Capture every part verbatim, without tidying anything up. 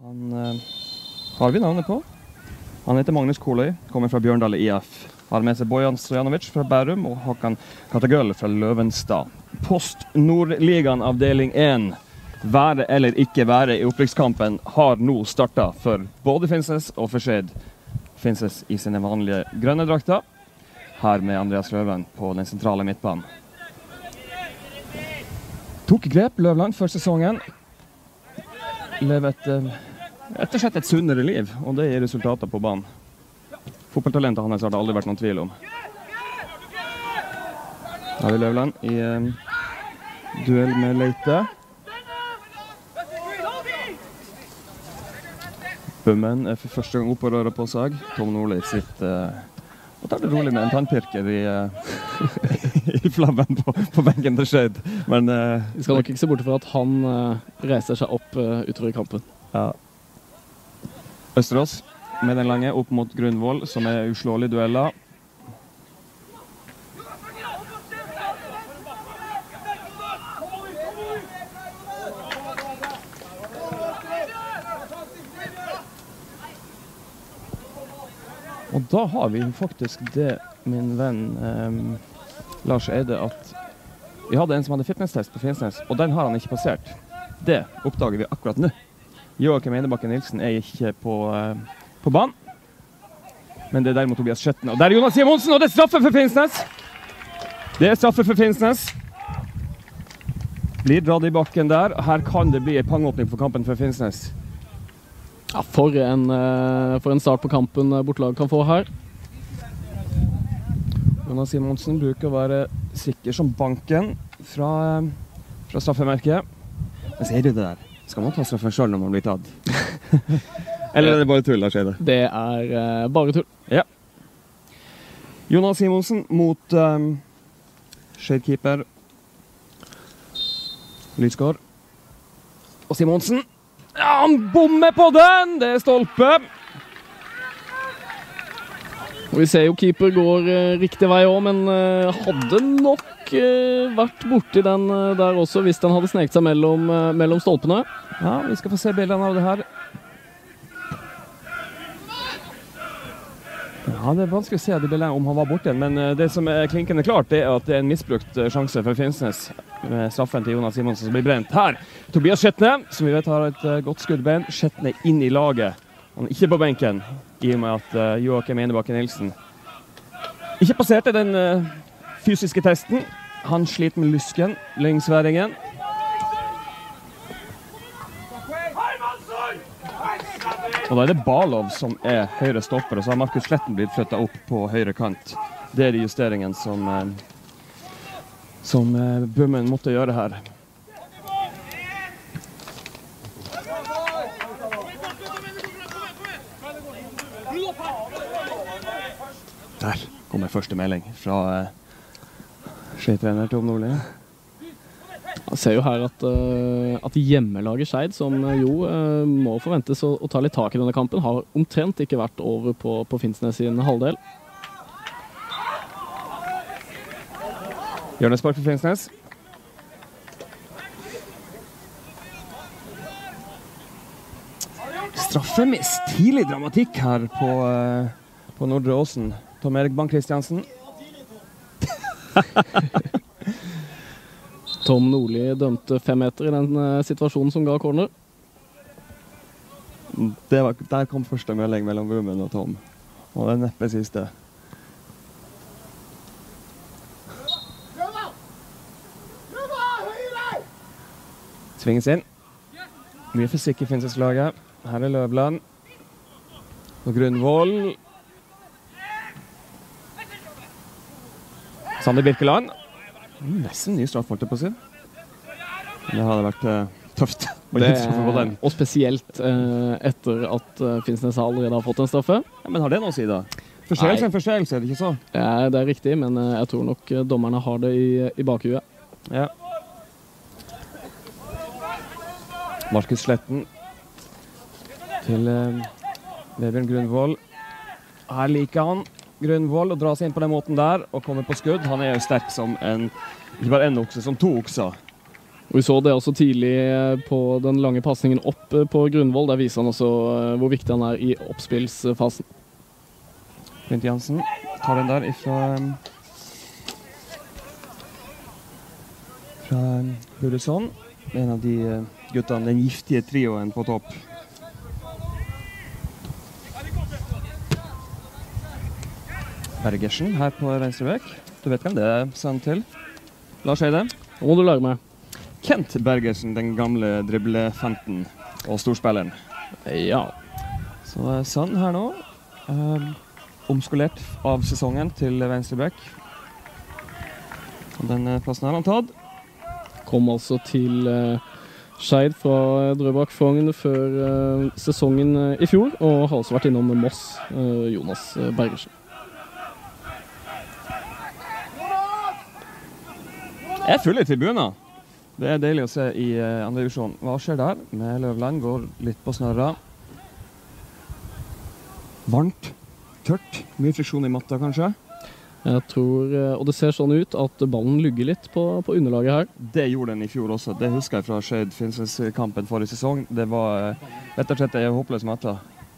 Han uh, har vi navnet på. Han heter Magnus Koløy, kommer fra Bjørndal I F. Har med seg Bojan Stojanovic fra Bærum og Håkan Katagøl fra Løvenstad. Post Nordligaen avdeling én. Være eller ikke være i opprykkskampen har nå startet for både Finnsnes og Forsed. Finnsnes i sine vanlige grønne drakter. Her med Andreas Løven på den sentrale midtbanen. Tok grep Løvland før sesongen. Lever et, rett og slett et sunnere liv, og det gir resultater på banen. Fotballtalentet hans har det aldri vært noen tvil om. Da har vi Løvland i um, duell med Leite. Bummen er for første gang opp og rører på seg. Tom Nordli sitter uh, og tar det rolig med en tannpirker i, uh, i flammen på, på benken til Skjed. Men uh, vi skal nok ikke se bort fra at han uh, reiser seg opp uh, utover i kampen. Ja. Østerås med den lange opp mot Grunvoll, som er uslåelig dueller. Og da har vi faktisk det, min venn um, Lars Eide, at vi hadde en som hadde fitnesstest på Finnsnes, og den har han ikke passert. Det oppdager vi akkurat nå. Joakim Einebakken Nilsen er ikke på, uh, på banen, men det er derimot Tobias Skjetten. Og der er Jonas Simonsen, og det er straffe for Finnsnes! Det er straffe for Finnsnes. Blir dratt i bakken der. Her kan det bli en pangåpning for kampen for Finnsnes. Ja, for en, for en start på kampen bortelaget kan få her. Jonas Simonsen bruker å være sikker som banken fra, fra straffemerket. Men ser du det der? Skal man ta straffen selv når man blir tatt? Eller er det bare tull, da skjer det? Det er uh, bare tull. Ja. Jonas Simonsen mot um, Skjed-keeper Lysgård. Og Simonsen. Ja, han bommer på den! Det er stolpe. Og vi ser jo keeper går uh, riktig vei også, men uh, hadde nok uh, vært borti den uh, der også, hvis den hadde sneket seg mellom, uh, mellom stolpene. Ja, vi skal få se bildene av det her. Ja, det er vanskelig å se de bildene om han var borti den, men uh, det som er klinkende klart, det er at det er en misbrukt uh, sjanse for Finnsnes med straffen til Jonas Simonsen som blir brent her. Tobias Skjetne, som vi vet har et uh, godt skuddbein. Skjetne inn i laget. Han er ikke på benken, i og med at uh, Joakim Einebakken Nilsen ikke passerte den uh, fysiske testen. Han sliter med lysken, lyngsværingen. Og da er det Balov som er høyre stopper, og så har Markus Sletten blitt flyttet opp på høyre kant. Det er de justeringene som, uh, som uh, Bummen måtte gjøre her. Der kommer første melding fra uh, Skjed-trener Tom Nordli. Man ser jo her at, uh, at hjemmelaget Skeid, som jo uh, må forventes å, å ta litt tak i denne kampen, har omtrent ikke vært over på, på Finnsnes sin halvdel. Hjørnespark for Finnsnes. Straffe med stilig dramatikk her på, uh, på Nordre Åsen. Tom Erik Bang-Christiansen. Tom Nordli dømte fem meter i den uh, situasjonen som ga corner. Det var, der kom første melding mellom Bummen og Tom. Og det er neppe siste. Svinges inn. Mye fysikk i Finnsnes-laget. Her er Løvland. Og Grunvoll. Sander Birkeland. Nesten ny straffmål på sin. Det hadde vært uh, tøft. Det, på den. Og spesielt uh, etter at uh, Finnsnes allerede har fått en straffe. Ja, men har det noe å si da? Forseelse er en forseelse, er det ikke så? Ja, det er riktig, men uh, jeg tror nok uh, dommerne har det i, i bakhuet. Ja. Markus Sletten til uh, Vebjørn Grunvoll. Her liker han Grunvoll og drar seg inn på den måten der og kommer på skudd. Han er jo sterk som en, ikke bare en okse, som to okser. Og vi så det også tidlig på den lange passningen opp på Grunvoll. Der viser han også hvor viktig han er i oppspillsfasen. Bent Jansen tar den der ifra fra Buresson. En av de guttene, den giftige trioen på topp. Bergersen her på venstrebekk. Du vet hvem det er, sann til? Lars Eide. Nå må du lage meg. Kent Bergersen, den gamle driblefanten og storspilleren. Ja. Så sann her nå. Um, omskolert av sesongen til venstrebekk. Og den plassen har han tatt. Kom altså til uh, Skeid fra Drøbak Frogn før uh, sesongen uh, i fjor, og har også vært innom Moss, uh, Jonas Bergersen. Det er fulle tribuner. Det er deilig å se i uh, andre divisjon. Hva skjer der? Med Løvland går litt på snørra. Varmt, tørt, mye friksjon i matta kanskje. Jeg tror, og det ser sånn ut at ballen lugger litt på, på underlaget her. Det gjorde den i fjor også. Det husker jeg fra Skeid-Finnsnes-kampen forrige sesong. Det var rett og slett en håpløs matta.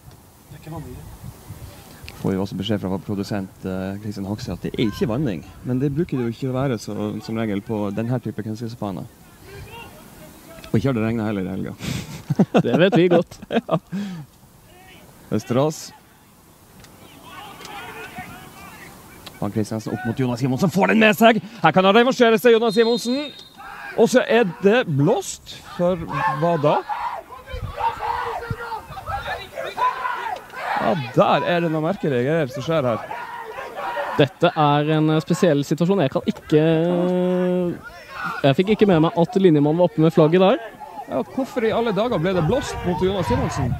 Får jo også beskjed fra produsent Kristian Hoxie at det er ikke vanning. Men det bruker det jo ikke å være så, som regel på denne type kunstgressbaner. Og ikke har det regnet heller i helga. Det vet vi godt. Ja. Østerås. Van Kristiansen opp mot Jonas Simonsen, får den med seg! Her kan han revansjere seg, Jonas Simonsen. Og så er det blåst, for hva da? Ja, der er det noe merkelige greier som skjer her. Dette er en spesiell situasjon. Jeg kan ikke... Jeg fikk ikke med meg at linjemannen var oppe med flagget der. Ja, hvorfor i alle dager ble det blåst mot Jonas Simonsen?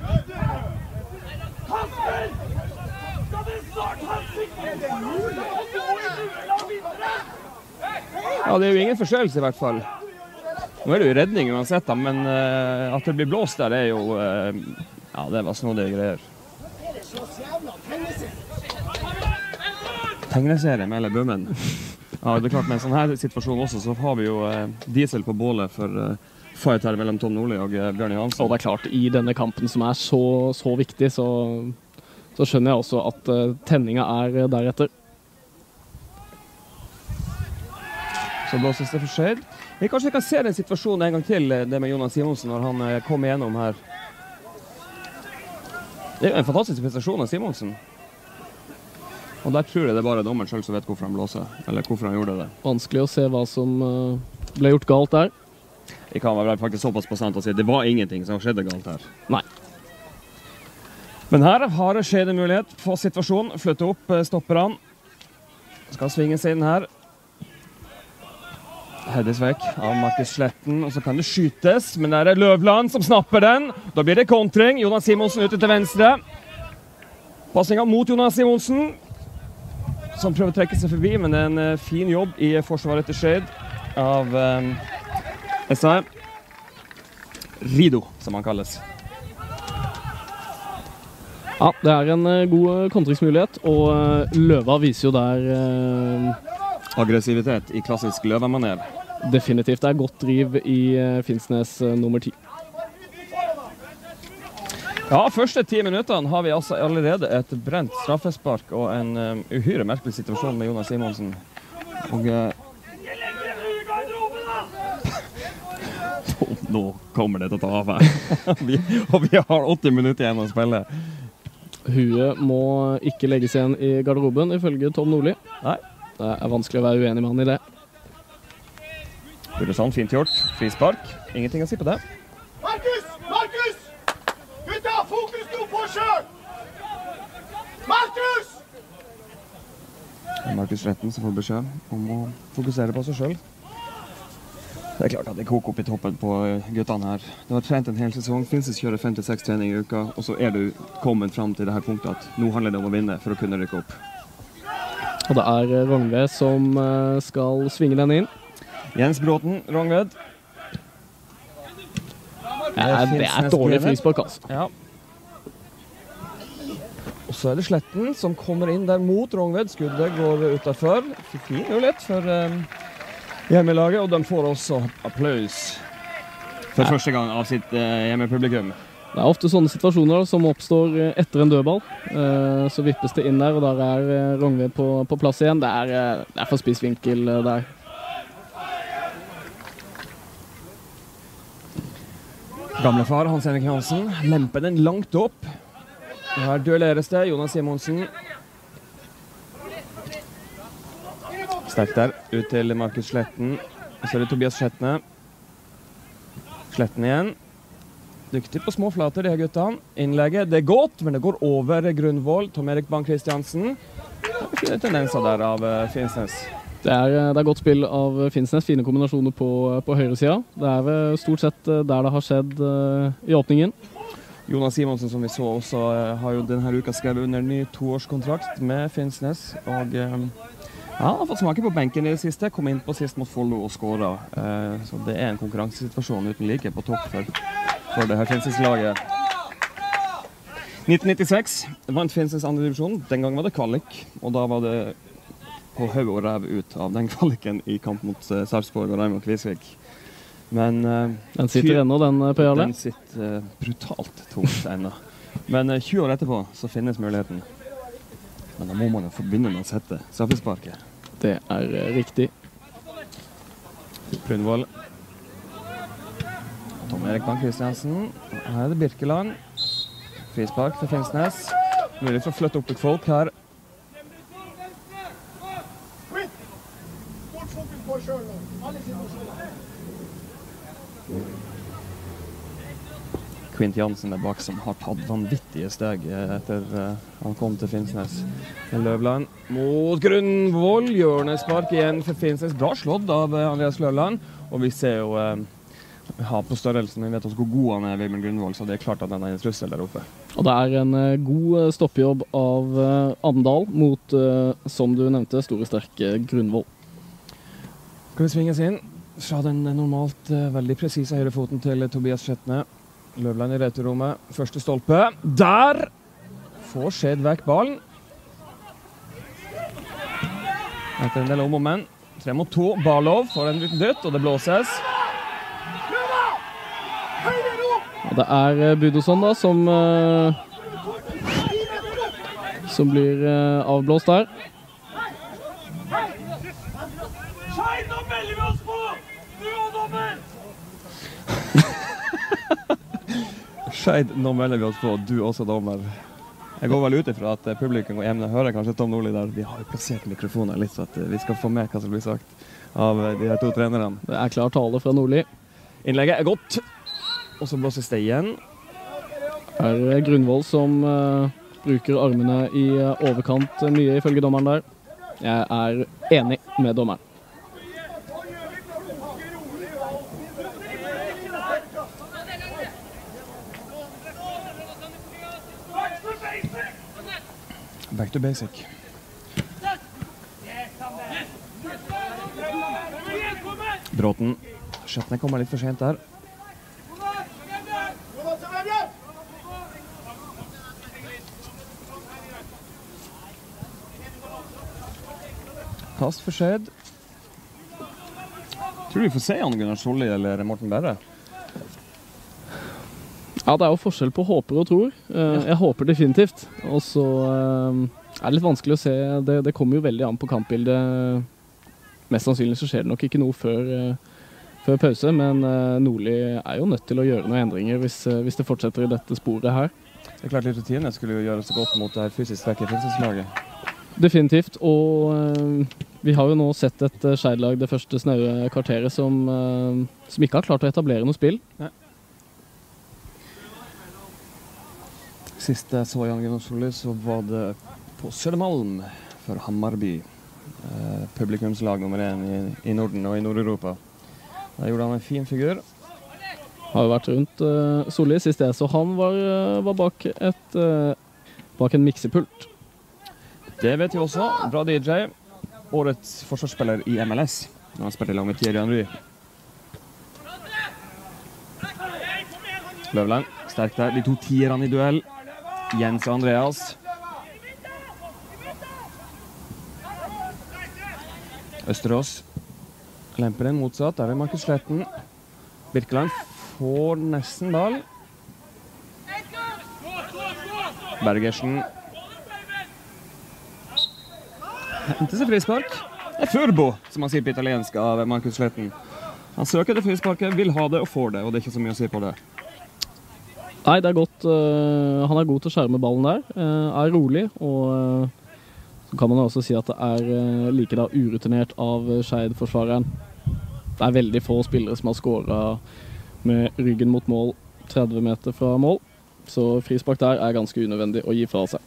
Ja, det er jo ingen forskjellelse i hvert fall. Nå er det jo redning uansett, da, men uh, at det blir blåst der er jo... Uh, ja, det var snodige greier. Tegneserie med hele bømmen. Ja, det er klart, med en sånn her situasjon også, så har vi jo uh, diesel på bålet for uh, fight her mellom Tom Nordli og uh, Bjørn Johansen. Og det er klart, i denne kampen som er så, så viktig, så, så skjønner jeg også at uh, tenninga er uh, deretter. Så blåses det for Skeid. Vi kanskje kan se den situasjonen en gang til, det med Jonas Simonsen, når han uh, kom igjennom her. Det er jo en fantastisk prestasjon av Simonsen. Og der tror jeg det er bare dommeren selv som vet hvorfor han blåser, eller hvorfor han gjorde det. Vanskelig å se hva som uh, ble gjort galt der. Jeg kan være faktisk såpass bastant å si det var ingenting som skjedde galt her. Nei. Men her har Skeid en mulighet på situasjonen. Flytte opp uh, stopperne. Skal svinge seg inn her. Heddes vekk av Markus Sletten, og så kan det skytes, men der er Løvland som snapper den. Da blir det kontring. Jonas Simonsen ute til venstre. Passningen mot Jonas Simonsen, som prøver å trekke seg forbi, men det er en uh, fin jobb i forsvaret til Skeid av um, S A Rido, som han kalles. Ja, det er en uh, god kontringsmulighet, og uh, Løva viser jo der... Uh, aggressivitet i klassisk Løva-maner. Definitivt. Det er godt driv i uh, Finnsnes uh, nummer ti. Ja, første ti minuttene har vi altså allerede et brent straffespark og en um, uhyre merkelig situasjon med Jonas Simonsen. Og uh, nå kommer det til å ta av her. vi, og vi har åtti minutter igjen å spille. Huet må ikke legges igjen i garderoben, ifølge Tom Nordli. Nei. Det er vanskelig å være uenig med han i det. Buresson, fint gjort. Frispark. Ingenting å si på det. Markus! Markus! Gutta, fokus nå på sjøl! Markus! Det er Markus Sletten som får beskjed om å fokusere på seg selv. Det er klart at det koker opp i toppen på guttene her. Du har trent en hel sesong, Finnsnes kjører fem til seks trening i uka, og så er du kommet frem til det her punktet at nå handler det om å vinne for å kunne rykke opp. Og det er Rongved som skal svinge den inn. Jens Bråten, Rongved. Ja, det er et dårlig frispark, altså. Ja. Og så er det Sletten som kommer inn der mot Rongved. Skuddet går utenfor. Fin mulighet for um, hjemmelaget, og de får også applaus for ja. første gang av sitt eh, hjemmepublikum. Det er ofte sånne situasjoner som oppstår etter en dødball. Eh, så vippes det inn der, og der er eh, Rongve på, på plass igjen. Det er, eh, det er for spiss vinkel eh, der. Gamlefar Hans-Henrik Hansen lemper den langt opp. Her duelleres det. Jonas Simonsen. Sterkt der. Ut til Markus Sletten. Så er det Tobias Skjetne. Sletten igjen. Dyktig på små flater, de her guttene. Innlegget, det er godt, men det går over Grunvoll. Tom Erik Bang-Christiansen. Det er tendenser der av Finnsnes. Det er, det er godt spill av Finnsnes, fine kombinasjoner på, på høyre siden. Det er vel stort sett der det har skjedd uh, i åpningen. Jonas Simonsen, som vi så også, uh, har jo denne uka skrevet under ny toårskontrakt med Finnsnes. Og uh, ja, han har fått smake på benken i det siste, kom inn på sist mot Follo og skåret. Uh, så det er en konkurransesituasjon uten like på topp for, for det her Finnsnes-laget. nitten nittiseks vant Finnsnes andre divisjon. Den gang var det kvalik, og da var det på høy og ræv ut av den kvaliken i kamp mot uh, Sarpsborg og Raimond Kvisvik. Men uh, den sitter ennå, den, Per Jarle? Den sitter uh, brutalt tungt ennå. Men uh, tjue år etterpå så finnes muligheten. Men da må man jo få begynne med å sette straffesparket. Det er uh, riktig. Grunvoll. Tom Erik Bang-Christiansen. Her er det Birkeland. Frispark til Finnsnes. Mulig for å flytte opp til folk her. Quint Jansen er bak, som har tatt vanvittige steg etter uh, han kom til Finnsnes. Løvland mot Grunvoll. Hjørnespark igjen for Finnsnes. Bra slått av uh, Andreas Løvland. Og vi ser jo uh, ha på størrelsen. Vi vet også hvor god han er, Wilhelm Grunvoll, så det er klart at han er en trussel der oppe. Og det er en uh, god stoppejobb av uh, Andal mot, uh, som du nevnte, store sterke Grunvoll. Skal vi svinges inn fra den normalt uh, veldig presise høyrefoten til Tobias Skjetne. Løvland i returrommet. Første stolpe. Der får Skjed vekk ballen. Etter en del om og men. Tre mot to. Barlov får en liten dytt, og det blåses. Og det er uh, Budosson da, som, uh, som blir uh, avblåst der. Skeid, nå melder vi oss på! Du og dommer! Skeid, nå melder vi oss på, du også dommer. Jeg går vel ut ifra at publikum og hjemme hører kanskje Tom Nordli der. Vi har jo plassert mikrofoner litt, så at vi skal få med hva som blir sagt av de her to trenerne. Det er klar tale fra Nordli. Innlegget er godt, og så blåses det igjen. Her er Grunvoll som uh, bruker armene i uh, overkant uh, mye ifølge dommeren der. Jeg er enig med dommeren. Back to basic. Bråten. Skjetne kommer litt for sent der. Kast for Skjed. Tror du vi får se Jan Gunnar Solli eller Morten Berre? Ja, det er jo forskjell på håper og tror. Uh, jeg håper definitivt. Og så uh, er det litt vanskelig å se. Det, det kommer jo veldig an på kampbildet. Mest sannsynlig så skjer det nok ikke noe før, uh, før pause, men uh, Nordli er jo nødt til å gjøre noen endringer hvis, uh, hvis det fortsetter i dette sporet her. Det er klart litt rutine skulle jo gjøre så godt mot det her fysisk sterke Finnsnes-laget. Definitivt, og uh, vi har jo nå sett et uh, Skeid-lag det første snaue kvarteret som, uh, som ikke har klart å etablere noe spill. Nei. Sist jeg så Jan Gunnar Solli, så var det på Södermalm for Hammarby. Eh, publikumslag nummer én i, i Norden og i Nord-Europa. Da gjorde han en fin figur. Har jo vært rundt uh, Solli sist jeg så han var, uh, var bak, et, uh, bak en miksepult. Det vet vi også. Bra D J. Årets forsvarsspiller i M L S. Når han spilte i lag med Thierry Henry. Løvland, sterkt der. De to tierne i duell. Jens og Andreas. Østerås. Lemper den motsatt, der er Markus Sletten. Birkeland får nesten ball. Bergersen. Henter seg frispark. Det er furbo, som man sier på italiensk av Markus Sletten. Han søker det frisparket, vil ha det og får det, og det er ikke så mye å si på det. Nei, det er godt. Uh, han er god til å skjerme ballen der. Uh, er rolig, og uh, så kan man også si at det er uh, like da urutinert av Skeid-forsvareren. Det er veldig få spillere som har skåret med ryggen mot mål tretti meter fra mål. Så frispark der er ganske unødvendig å gi fra seg.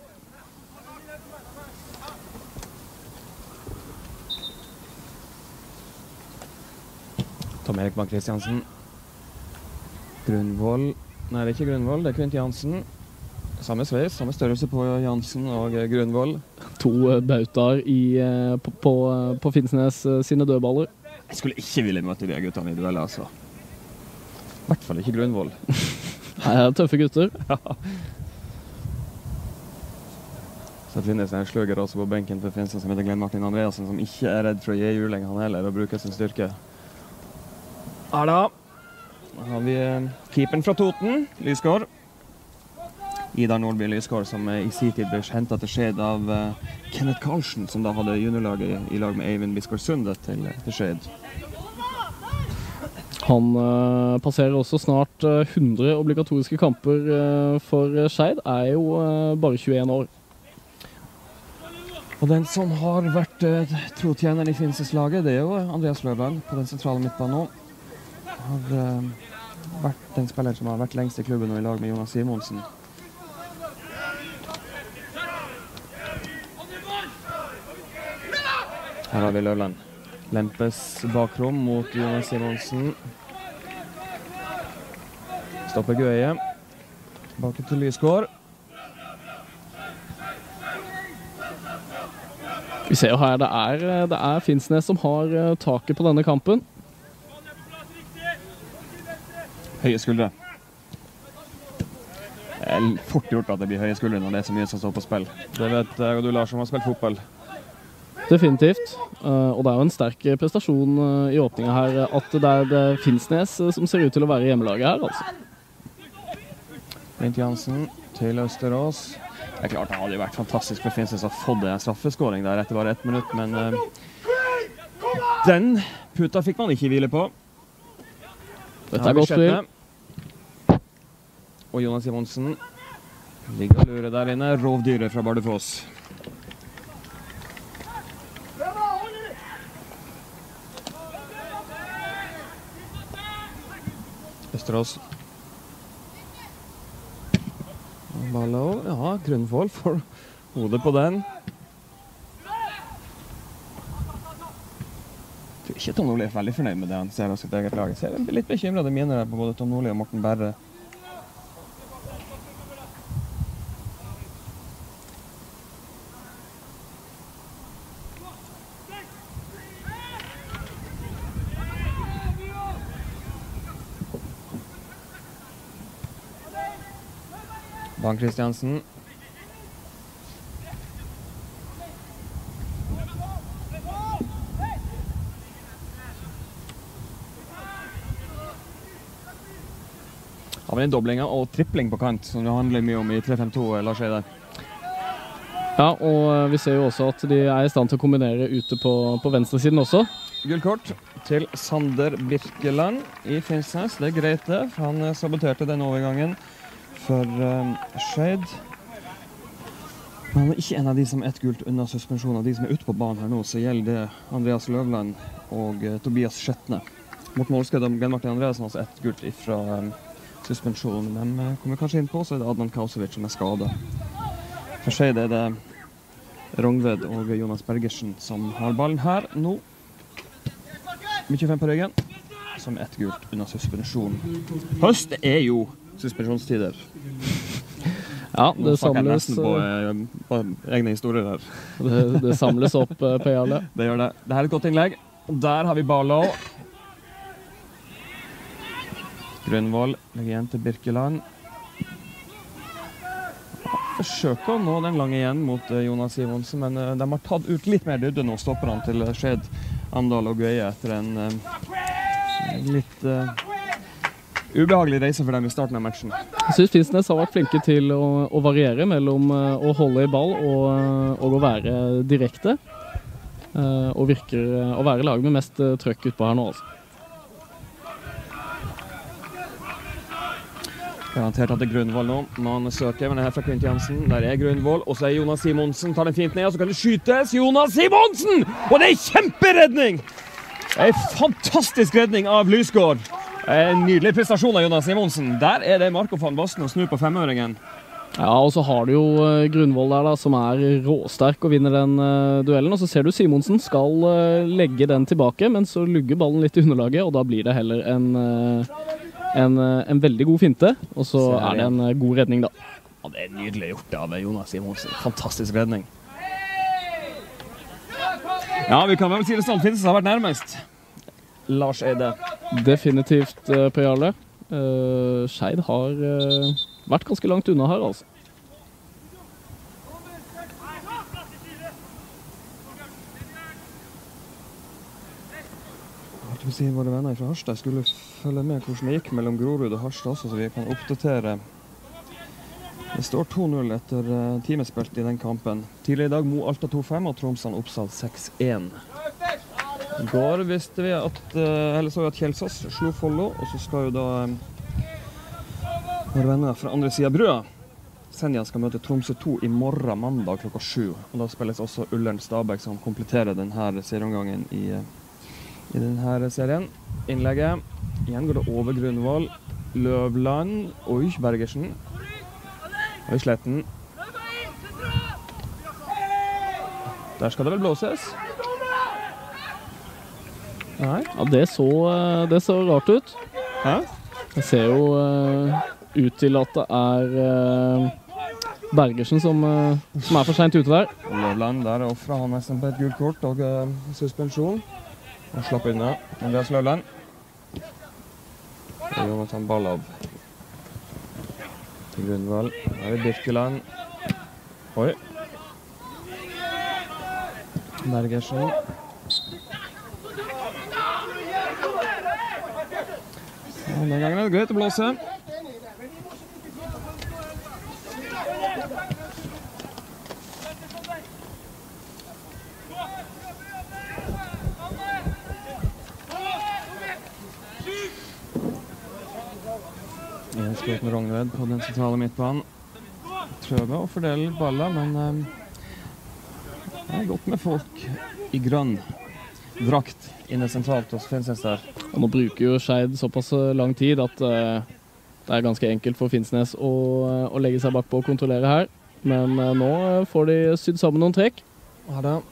Tom Erik Bang Kristiansen. Grunvoll. Nei, det er ikke Grunvoll, det er Kvint Jansen. Samme sveis, samme størrelse på Jansen og Grunvoll. To bautaer i, på, på, på Finnsnes sine dødballer. Jeg skulle ikke ville møte de guttene i dueller, altså. I hvert fall ikke Grunvoll. Nei, det er tøffe gutter. Ja. Så finnes det en sløger også på benken for Finnsnes som heter Glenn Martin Andreasen, som ikke er redd for å gi juling han heller og bruke sin styrke. Ja da. Da har vi keeperen fra Toten, Lysgård. Idar Nordby Lysgård, som i sin tid ble hentet til Skeid av uh, Kenneth Karlsen, som da hadde juniorlaget i, i lag med Eivind Bisgaard Sundet til, til Skeid. Han uh, passerer også snart uh, hundre obligatoriske kamper uh, for Skeid, er jo uh, bare tjueen år. Og den som har vært uh, trotjener i Finnsnes-laget, det er jo Andreas Løvland på den sentrale midtbanen nå. Har uh, vært den spiller som har vært lengst i klubben og i lag med Jonas Simonsen. Her har vi Løvland. Lempes bakrom mot Jonas Simonsen. Stopper Gøye. Tilbake til Lysgård. Vi ser jo her, det er, det er Finnsnes som har taket på denne kampen. Høye skuldre. Det er fort gjort at det blir høye skuldre når det er så mye som står på spill. Det vet jeg og du, Lars, som har spilt fotball. Definitivt. Uh, og det er jo en sterk prestasjon uh, i åpningen her at det er det Finnsnes uh, som ser ut til å være hjemmelaget her, altså. Kvint Jansen til Østerås. Det er klart det hadde vært fantastisk for Finnsnes å få en straffeskåring der etter bare ett minutt, men uh, den puta fikk man ikke hvile på. Dette er godt spill. Og Jonas Simonsen ligger og lurer der inne. Rovdyret fra Bardufoss. Østerås. Ballo, ja, Grunvoll får hodet på den. Jeg tror ikke Tom Nordli er veldig fornøyd med det han ser av sitt eget lag. Jeg ser litt bekymrede miner på både Tom Nordli og Morten Berre. Bang Kristiansen. Har vi en doblinger og tripling på kant, som det handler mye om i tre fem to, Lars Eide. Ja, og vi ser jo også at de er i stand til å kombinere ute på, på venstresiden også. Gulkort til Sander Birkeland i Finnsnes. Det er greit det, for han saboterte den overgangen for um, Skeid. Men han er ikke en av de som er ett gult unna suspensjon. Av de som er ute på banen her nå, så gjelder det Andreas Løvland og uh, Tobias Skjetne. Mot målskred om Glenn Martin Andreasen, altså ett gult ifra um, suspensjon. Men uh, kommer kanskje inn på, så er det Adnan Kausovic som er skadet. For Skeid er det Rongved og Jonas Bergersen som har ballen her nå. Mye fem på ryggen, som ett gult unna suspensjon. Høst er jo suspensjonstider. Ja, det samles på, eh, på egne historier her. Det, det samles opp eh, på Jarle. Det gjør det. Det her er et godt innlegg. Der har vi Barlow. Grunvoll legger igjen til Birkeland. Forsøker å nå den lange igjen mot eh, Jonas Simonsen, men eh, de har tatt ut litt mer dybde nå, stopper han til Skeid. Amdal og Gøye etter en uh, litt uh, ubehagelig reise for dem i starten av matchen. Jeg synes Finnsnes har vært flinke til å, å variere mellom uh, å holde i ball og, uh, og å være direkte. Uh, og virker uh, å være laget med mest uh, trøkk ut på her nå, altså. Garantert at det er Grunvoll nå. Man søker, men det er her fra Kvint Jensen. Der er Grunvoll, og så er Jonas Simonsen. Tar den fint ned, og så kan det skytes. Jonas Simonsen! Og det er kjemperedning! En fantastisk redning av Lysgård. En nydelig prestasjon av Jonas Simonsen. Der er det Marco van Basten og snur på femøringen. Ja, og så har du jo uh, Grunvoll der da, som er råsterk og vinner den uh, duellen. Og så ser du Simonsen skal uh, legge den tilbake, men så lugger ballen litt i underlaget, og da blir det heller en... Uh, En, en veldig god finte, og så er det en god redning da. Ja, det er nydelig gjort av Jonas Simonsen. Fantastisk redning. Ja, vi kan vel si det sånn. Finnsnes har vært nærmest. Lars Eide. Definitivt, uh, Per Jarle. Uh, Skeid har uh, vært ganske langt unna her, altså. Si våre venner fra Harstad skulle følge med hvordan det gikk mellom Grorud og Harstad også, så vi kan oppdatere. Det står to null etter uh, timespilt i den kampen. Tidligere i dag Mo Alta to fem og Tromsø Oppsal seks én. I går visste vi at, uh, eller så vi at Kjelsås slo Follo, og så skal jo da um, våre venner fra andre siden av brua. Senja skal møte Tromsø to i morgen mandag klokka sju. Og da spilles også Ullern Stabæk som kompletterer denne serieomgangen i uh, I denne serien. Innlegget. Igjen går det over Grunvoll. Løvland. Oi, Bergersen. Oi, Sletten. Der skal det vel blåses. Nei. Ja, det så, det så rart ut. Hæ? Det ser jo uh, ut til at det er uh, Bergersen som, uh, som er for sent ute der. Løvland, der offrer han nesten på et gult kort og uh, suspensjon. Han slapp unna. Andreas Løvland. Og Jonathan Ballab. Til Grunvoll. Her er Birkeland. Oi. Bergersen. Ja, den gangen er det greit å blåse. En skjøt med Rognved på den sentrale midtbanen. Prøver å fordele baller, men um, det er godt med folk i grønn drakt inne sentralt hos Finnsnes der. Og nå bruker jo Skeid såpass lang tid at uh, det er ganske enkelt for Finnsnes å, å legge seg bakpå og kontrollere her. Men uh, nå får de sydd sammen noen trekk. Her da.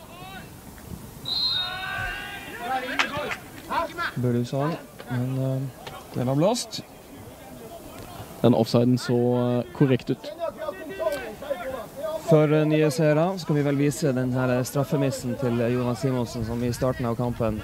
Bødusson, men uh, den var blåst. Den offsiden så korrekt ut. For nye seere skal vi vel vise den her straffemissen til Jonas Simonsen som i starten av kampen.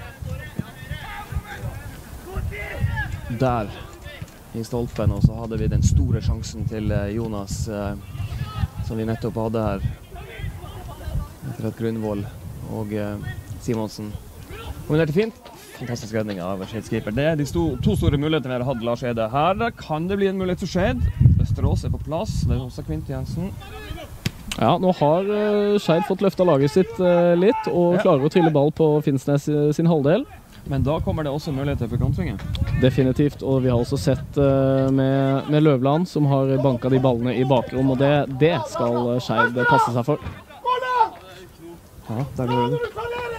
Der i stolpen, og så hadde vi den store sjansen til Jonas som vi nettopp hadde her. Etter at Grunvoll og Simonsen kombinerte fint. Fantastisk redning av Skeidskeeper. Det er de sto, to store mulighetene vi har hatt, Lars Eide. Her kan det bli en mulighet for Skeid. Østerås er på plass. Det er også Kvint Jensen. Ja, nå har uh, Skeid fått løftet laget sitt uh, litt, og ja. Klarer å trille ball på Finnsnes sin halvdel. Men da kommer det også muligheter for kontringen. Definitivt, og vi har også sett uh, med, med Løvland, som har banket de ballene i bakrom, og det, det skal Skeid passe seg for. Ja, der går det.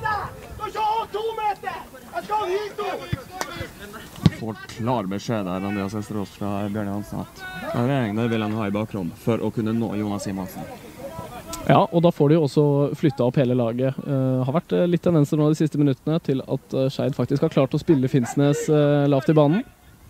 Får klar beskjed der, Andreas Østerås fra Bjørn Hansen, at det vil han ha i bakrom for å kunne nå Jonas Simonsen. Ja, og da får de jo også flyttet opp hele laget. Uh, har vært litt tendenser nå de siste minuttene til at uh, Skeid faktisk har klart å spille Finnsnes uh, lavt i banen.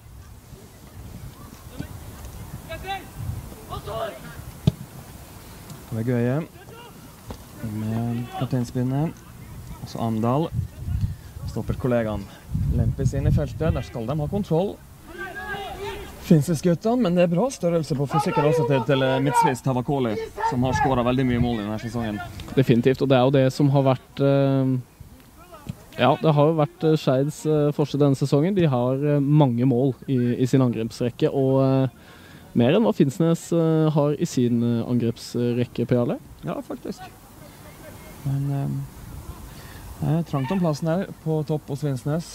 Det er Gøye med kapteinspinnet. Og så Amdal. Stopper kollegaen Lempes inn i feltet. Der skal de ha kontroll. Finnsnes-guttene, men det er bra størrelse på fysikken også til, til midtspiss Tavakoli, som har skåret veldig mye mål i denne sesongen. Definitivt, og det er jo det som har vært uh, Ja, det har jo vært uh, Skeids uh, forskjell denne sesongen. De har uh, mange mål i, i sin angrepsrekke, og uh, mer enn hva Finnsnes uh, har i sin uh, angrepsrekke, Per Jarle. Ja, faktisk. Men um, det er trangt om plassen her på topp hos Finnsnes.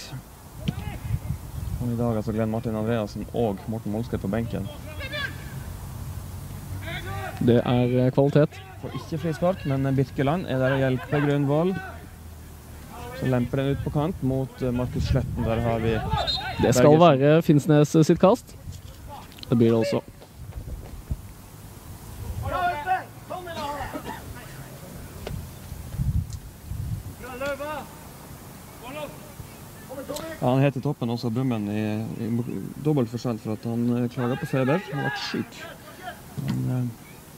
Og i dag altså Glenn Martin Andreasen og Morten Molsted på benken. Det er uh, kvalitet. Får ikke frispark, men Birkeland er der og hjelper Grønvoll. Så lemper den ut på kant mot Markus Sletten. Der har vi Det skal Bergersen. Være Finnsnes sitt kast. Det blir det også. Ja, han heter Toppen også, Bummen, i, i dobbelt forskjell for at han klager på feber. Han har vært syk. Men,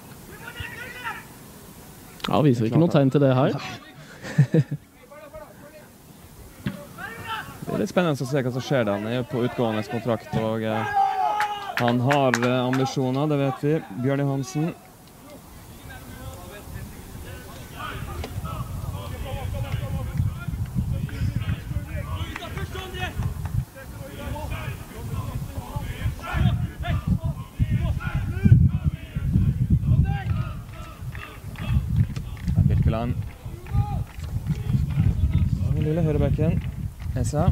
ja, viser ikke noe tegn til det her. Det er litt spennende å se hva som skjer da. Han er jo på utgående kontrakt, og eh, han har eh, ambisjoner, det vet vi. Bjørn Johansen. Birkeland. Den lille høyrebekken. Essa.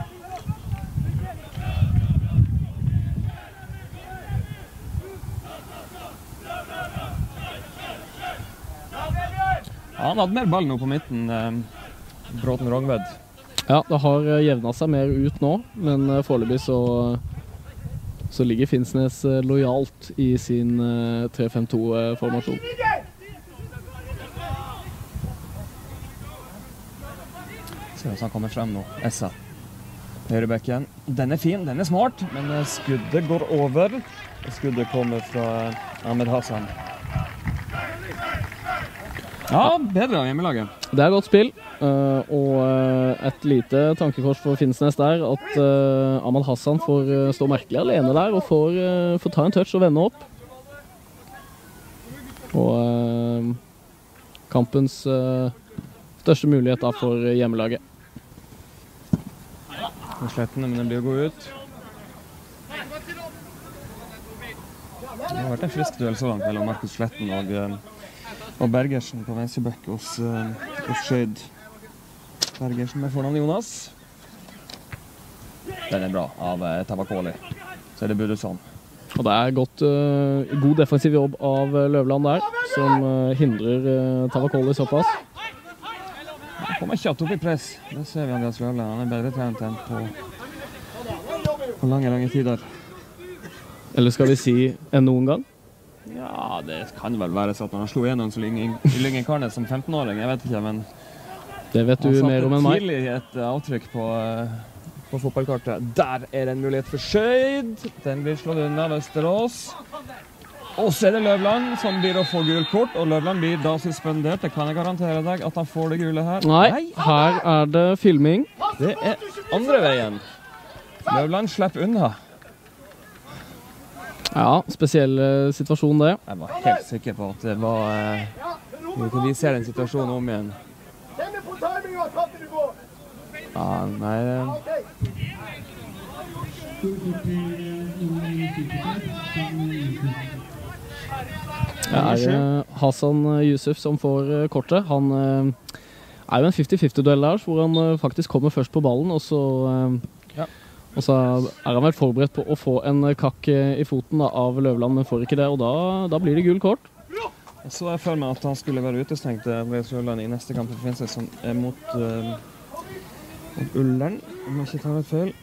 Ja, han hadde mer ball nå på midten, eh, Bråten Rogved. Ja, det har jevnet seg mer ut nå, men uh, foreløpig så, så ligger Finnsnes uh, lojalt i sin uh, tre fem to-formasjon. Se hvis han kommer frem nå. Essa. Høyrebekken. Den er fin, den er smart, men skuddet går over. Skuddet kommer fra Ahmed Hassan. Ja, bedre av hjemmelaget. Det er godt spill, og et lite tankekors for Finnsnes der, at Ahmed Hassan får stå merkelig alene der, og får, får ta en touch og vende opp. Og kampens største mulighet da for hjemmelaget. Sletten, men den blir å gå ut. Det har vært en frisk duell så langt mellom Markus Sletten og, og Bergersen på venstrebekk hos, hos Skeid. Bergersen med fornavn Jonas. Den er bra av Tavakoli. Så er det Budusson. Og det er godt, uh, god defensiv jobb av Løvland der, som uh, hindrer uh, Tavakoli såpass. Han kommer kjapt opp i press. Det ser vi Andreas Løvland. Han er bedre trent enn på, på lange, lange tider. Eller skal vi si enn noen gang? Ja, det kan vel være så at når han slo gjennom så lenge i Lyngen-Karnes som femten-åring. Jeg vet ikke, men det vet du mer om enn meg. Han satte tidlig et avtrykk på, på fotballkartet. Der er det en mulighet for Skeid. Den blir slått unna av Østerås. Og så er det Løvland som blir å få gul kort, og Løvland blir da suspendert. Det kan jeg garantere deg at han får det gule her. Nei, her er det filming. Det er andre veien. Løvland slipper unna. Ja, spesiell situasjon det. Jeg var helt sikker på at det var... Uh, vi ser den situasjonen om igjen. Ja, nei... Det er Hassan Yusuf som får kortet. Han er jo en fifty fifty-duell der, hvor han faktisk kommer først på ballen, og så, ja. og så er han vel forberedt på å få en kakk i foten da, av Løvland, men får ikke det, og da, da blir det gul kort. Jeg så jeg for meg at han skulle være utestengt Løvland i neste kamp for Finnsnes, som er mot, uh, mot Ullern, om jeg ikke tar et feil.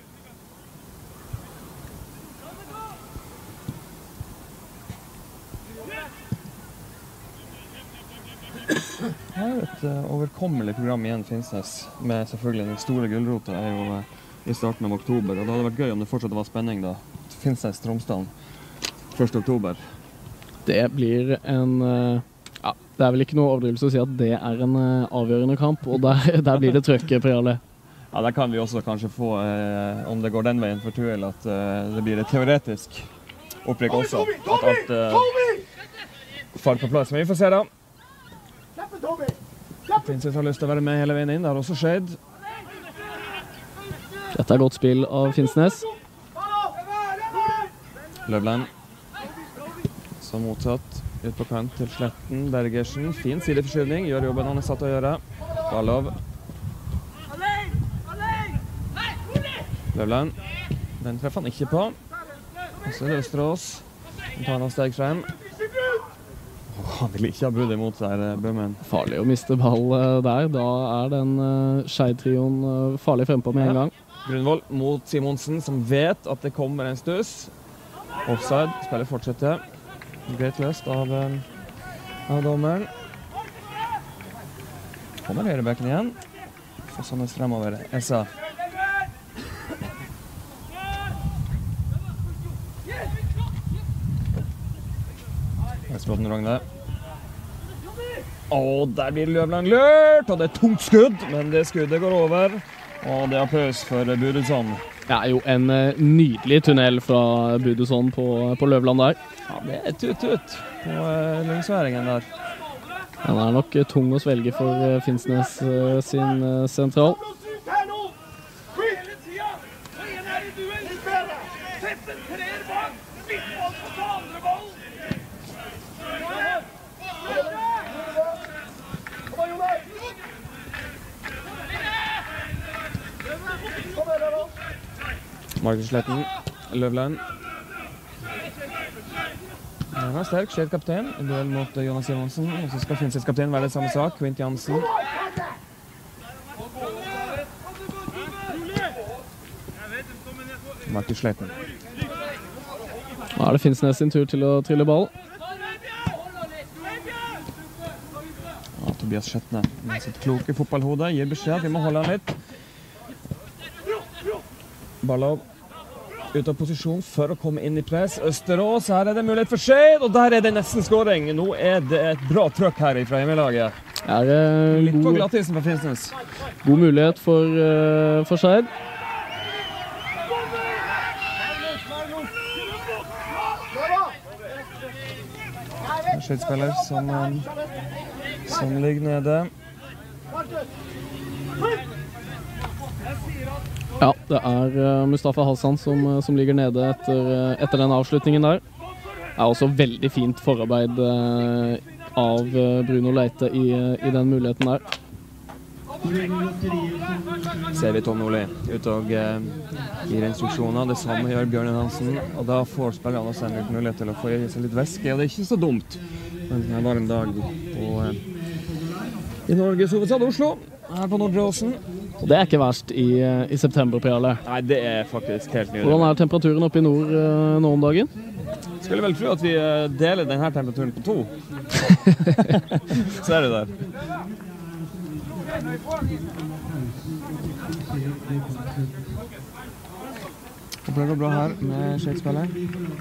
Det er et uh, overkommelig program igjen Finnsnes, med selvfølgelig den store gullrota er jo uh, i starten av oktober, og det hadde vært gøy om det fortsatt var spenning da. Finnsnes Tromsdalen, første oktober. Det blir en, uh, ja, det er vel ikke noe overdrivelse å si at det er en uh, avgjørende kamp, og der, der blir det trøkk, Per Jarle. Ja, der kan vi også kanskje få, uh, om det går den veien for Tuel, at uh, det blir et teoretisk opprykk også, at alt uh, faller på plass, men vi får se da. Finnsnes har lyst til å være med hele veien inn, det har også Skeid. Dette er godt spill av Finnsnes. Løvland. Så mottatt ut på kant til Sletten. Bergersen. Fin sideforskyvning. Gjør jobben han er satt å gjøre. Ballov. Løvland. Den treffer han ikke på. Og så er det Østerås. Han tar noen steg frem. Oh, han vil ikke ha brudd imot seg, Bøhmen. Farlig å miste ball der. Da er den uh, Skeid-trioen uh, farlig frempå med en gang. Grunvoll mot Simonsen, som vet at det kommer en stuss. Offside. Spillet fortsetter. Greit løst av, av dommeren. Kommer høyrebekken igjen. Så sånn er fremover. Essa. Esbråten Rogne. Og der blir Løvland lurt, og det er tungt skudd, men det skuddet går over. Og det er applaus for Budusson. Ja, jo, en uh, nydelig tunnel fra Budusson på, på Løvland der. Ja, det er tut-tut på uh, Lyngsværingen der. Den er nok uh, tung å svelge for uh, Finnsnes uh, sin uh, sentral. Markus Sletten, Løvland. Han er sterk, Skeid kaptein. En duell mot Jonas Simonsen. Og så skal Finnsnes kaptein være det samme sak. Quint Jansen. Markus Sletten. Nå er det Finnsnes sin tur til å trille ball. Ja, Tobias Skjetne med sitt kloke fotballhode gir beskjed at vi må holde han litt. Ballov ut av posisjon for å komme inn i press. Østerås, her er det mulighet for Skeid, og der er det nesten skåring. Nå er det et bra trøkk her fra hjemmelaget. Er det Litt på god, glattisen på Finnsnes. god mulighet for, uh, for Skeid. Skeid-spiller som, um, som ligger nede. Ja, det er uh, Mustafa Hassan som, uh, som ligger nede etter, uh, etter den avslutningen der. Det er også veldig fint forarbeid uh, av uh, Bruno Leite i, uh, i den muligheten der. Ser vi Tom Nordli ut og uh, gir instruksjoner. Det samme gjør Bjørn Hansen. Og da får spillerne også en mulighet til å få i seg litt væske. Og det er ikke så dumt. Men det var en dag på, uh, i Norges hovedstad Oslo, her på Nordre Åsen. Og det er ikke verst i, uh, i september på Jarle. Nei, det er faktisk helt nydelig. Hvordan er temperaturen oppe i nord uh, nå om dagen? Skulle vel tro at vi uh, deler denne temperaturen på to. Så er det der. Håper det går bra her med Skeid-spillet.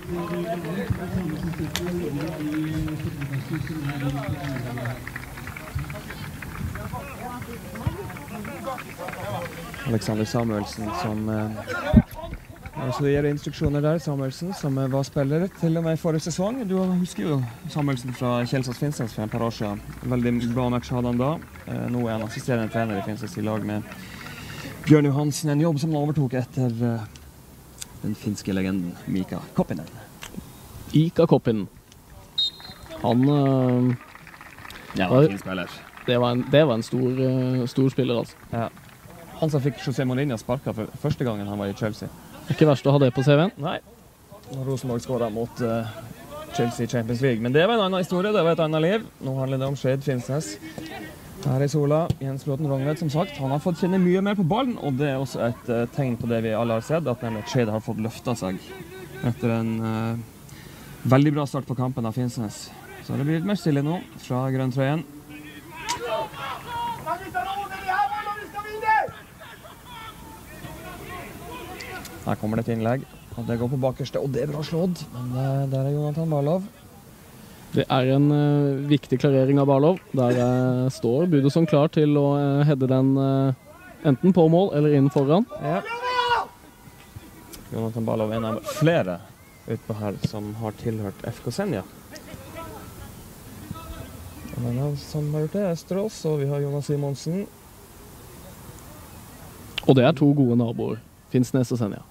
Alexander Samuelsen som eh, altså gir instruksjoner der. Samuelsen som eh, var spiller til og med forrige sesong. Du husker jo Samuelsen fra Kjelsås Finnsnes for en par år siden. Veldig bra match hadde han da. Eh, nå er han assisterende trener i Finnsnes i lag med Bjørn Johansen. En jobb som han overtok etter eh, den finske legenden Mika Koppinen. Ika Koppinen. Han uh, Ja, han er en fin spiller. Det var en, det var en stor, uh, stor spiller, altså. Ja. Han som fikk José Mourinho sparket for første gangen han var i Chelsea. Ikke verst å ha det på C V-en. Nei. Når Rosenborg skåret mot uh, Chelsea i Champions League. Men det var en annen historie, det var et annet liv. Nå handler det om Skeid Finnsnes. Her i sola, Jens Bråten Rognvedt, som sagt. Han har fått kjenne mye mer på ballen, og det er også et uh, tegn på det vi alle har sett, at nemlig Skeid har fått løftet seg etter en uh, veldig bra start på kampen av Finnsnes. Så det blir litt mer stille nå fra grønntrøyen. Her kommer det et innlegg, og det går på bakerste, og det er bra slått. Men uh, der er Jonathan Barlov. Det er en uh, viktig klarering av Barlov. Der uh, står Budusson klar til å uh, hedde den uh, enten på mål eller inn foran. Ja. Jonathan Barlov er en av flere utpå her som har tilhørt F K Senja. Og den som har gjort det er Østerås, og vi har Jonas Simonsen. Og det er to gode naboer. Finnsnes og Senja.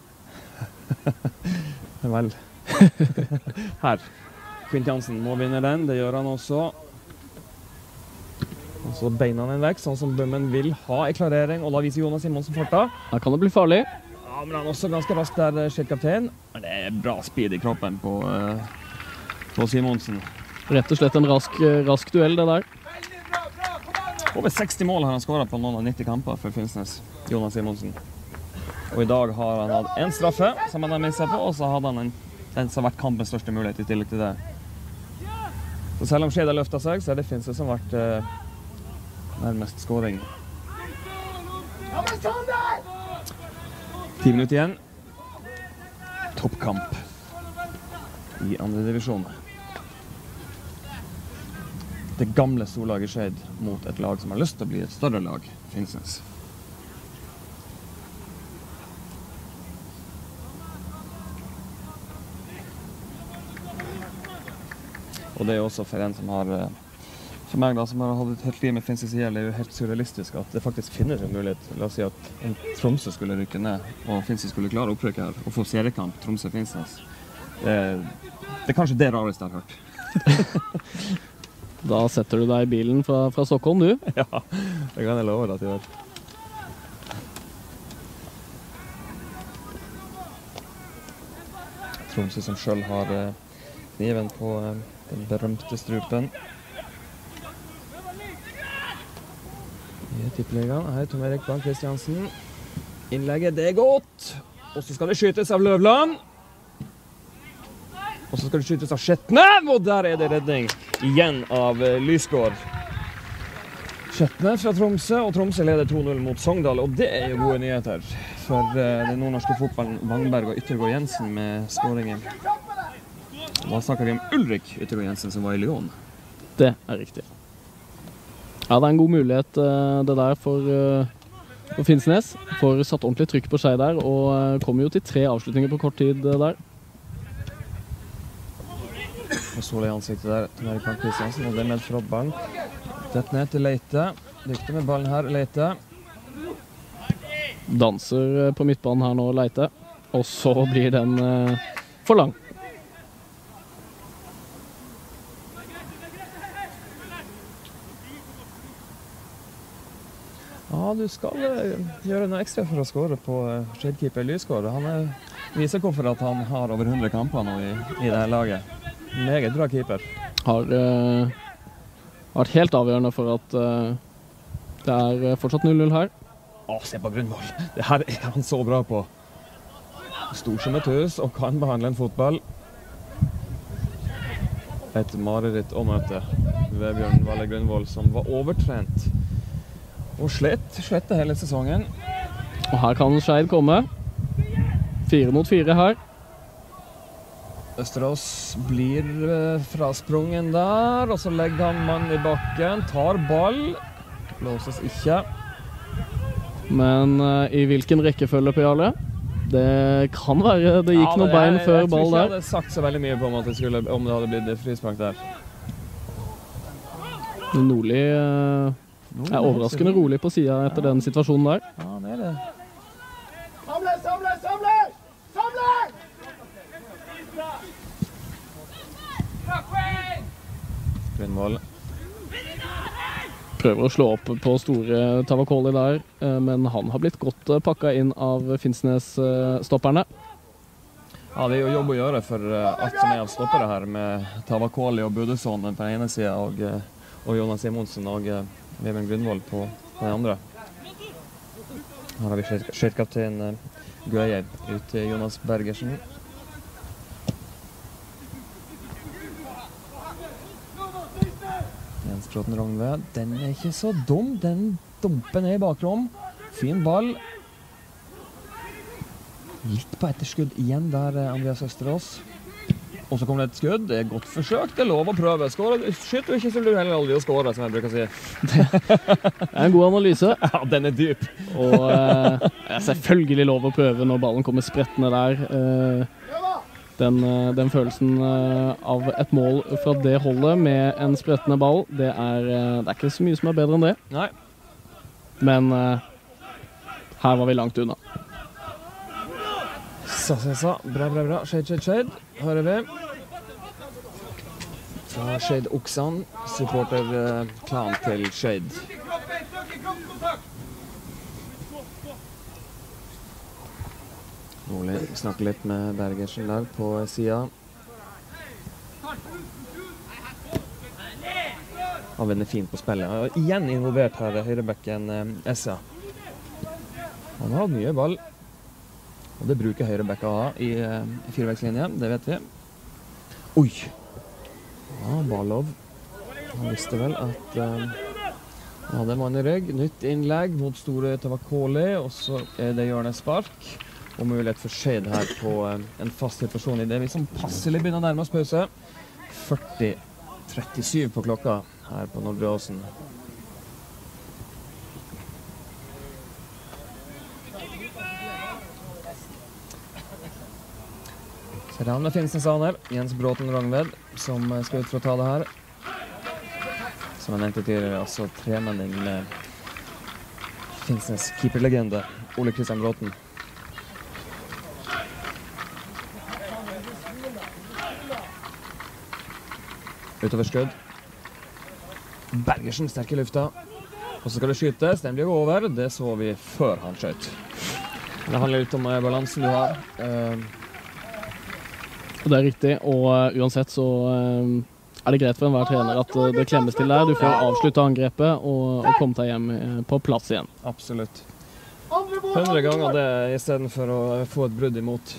Vel. Her. Quint Jansen må vinne den, det gjør han også. Og så beina han vekk, sånn som Bømmen vil ha i klarering, og da viser Jonas Simonsen farta. Her kan det bli farlig. Ja, men han er også ganske rask der, skiltkaptein. Men det er bra speed i kroppen på, uh, på Simonsen. Rett og slett en rask, rask duell, det der. Over seksti mål har han skåret på noen av nitti kamper for Finnsnes, Jonas Simonsen. Og i dag har han hatt en straffe som han har misset på, og så hadde han en, den som har vært kampens største mulighet i tillegg til det. Så selv om Skjeda løftet seg, så er det Finnsnes som har vært uh, nærmest skåring. Ti minutter igjen. Toppkamp i andre divisjon. Det gamle storlaget Skeid mot et lag som har lyst til å bli et større lag, Finnsnes. Og det er også for en som har, for meg da, som har hatt et helt liv med Finnsnes i hjel, det er jo helt surrealistisk at det faktisk finnes en mulighet. La oss si at en Tromsø skulle rykke ned, og Finnsnes skulle klare opprykket her, og få seriekamp Tromsø-Finnsnes. Det, det er kanskje det rareste jeg har hørt. Da setter du deg i bilen fra, fra Stockholm, du. Ja, det kan jeg love deg at jeg gjør. Tromsø som selv har kniven på den berømte strupen. I tippeligaen. Her er Tom Erik Bank Kristiansen. Innlegget, det er godt. Og så skal det skytes av Løvland. Og så skal det skytes av Skjetne, og der er det redning igjen av Lysgård. Skjetne fra Tromsø, og Tromsø leder to null mot Sogndal, og det er jo gode nyheter for den nordnorske fotballen. Vangberg og Yttergård Jensen med skåringen. Da snakker vi om Ulrik Yttergård Jensen som var i Lyon. Det er riktig. Ja, det er en god mulighet det der for, for Finnsnes. For satt ordentlig trykk på seg der, og kommer jo til tre avslutninger på kort tid der. Og sol i ansiktet der til Erik Bank Kristiansen, og det er med fra ballen. Dette ned til Leite. Dyktig med ballen her, Leite. Danser på midtbanen her nå, Leite. Og så blir den eh, for lang. Ja, du skal eh, gjøre noe ekstra for å skåre på eh, Skeid-keeper Lysgård. Han er, viser hvorfor at han har over hundre kamper nå i, i det her laget. Meget bra keeper. Har uh, vært helt avgjørende for at uh, det er fortsatt null null her. Å, se på Grunvoll. Det her er han så bra på. Stor som et hus og kan behandle en fotball. Et mareritt å møte Vebjørn Valle Grunvoll, som var overtrent og slett, slette hele sesongen. Og her kan Skeid komme. Fire mot fire her. Østerås blir frasprungen der, og så legger han mann i bakken, tar ball, blåses ikke. Men uh, i hvilken rekkefølge på Jarle? Det kan være, det gikk ja, noen bein før ball der. Jeg tror ikke jeg hadde sagt så veldig mye på om, at det, skulle, om det hadde blitt frispark der. Nordli uh, er overraskende rolig på siden etter ja. Den situasjonen der. Ja, det er det. Samle, samle, samle! Samle! Grunvoll prøver å slå opp på store Tavakoli der, men han har blitt godt pakket inn av Finnsnes-stopperne. Ja, det er jo jobb å gjøre for alt som er av stoppere her, med Tavakoli og Budesson på den ene siden, og, og Jonas Simonsen og Vebjørn Grunvoll på den andre. Her har vi skjøtkaptein Gueye ut til Jonas Bergersen. Jens Bråten Rongve, den er ikke så dum, den dumper ned i bakrom. Fin ball. Litt på etterskudd igjen der, Andreas Østerås. Og så kommer det et skudd, det er godt forsøkt, det er lov å prøve. Skåre, skyt du ikke, så blir du heller aldri å skåre, som jeg bruker å si. Det er en god analyse. Ja, den er dyp. Og eh, selvfølgelig lov å prøve når ballen kommer sprettende der. Eh, Den, den følelsen av et mål fra det holdet med en sprettende ball, det er, det er ikke så mye som er bedre enn det. Nei. Men uh, her var vi langt unna. Sa, sa, sa. Bra, bra, bra. Skeid, skeid, skeid. Hører vi. Fra Skeid Oksan, supporterklan til Skeid. Rolig, snakker litt med Bergersen der på siden. Han vinner fint på spillet. Han er igjen involvert her, høyrebekken eh, Essa. Han har mye ball. Og det bruker høyrebekka å ha i, eh, i firevektslinjen, det vet vi. Oi! Ja, Barlov. Han visste vel at eh, han hadde en mann i rygg. Nytt innlegg mot store Tavakoli, og så er det hjørnespark. Og mulighet for Skeid her på eh, en fast situasjon i det vi som passelig begynner å nærme oss pause. førti trettisju på klokka her på Nordre Åsen. Så er det han med Finnsnes Aner, Jens Bråten Rangved, som skal ut for å ta det her. Som jeg nevnte tidligere, altså tremenning med Finnsnes keeperlegende Ole Kristian Bråten. Utover skudd. Bergersen sterk i lufta. Og så skal det skytes. Den blir over. Det så vi før han skjøt. Det handler litt om balansen du har. Uh, det er riktig, og uh, uansett så uh, er det greit for enhver trener at uh, det klemmes til der. Du får avslutte angrepet og, og komme deg hjem uh, på plass igjen. Absolutt. hundre ganger det i stedet for å få et brudd imot.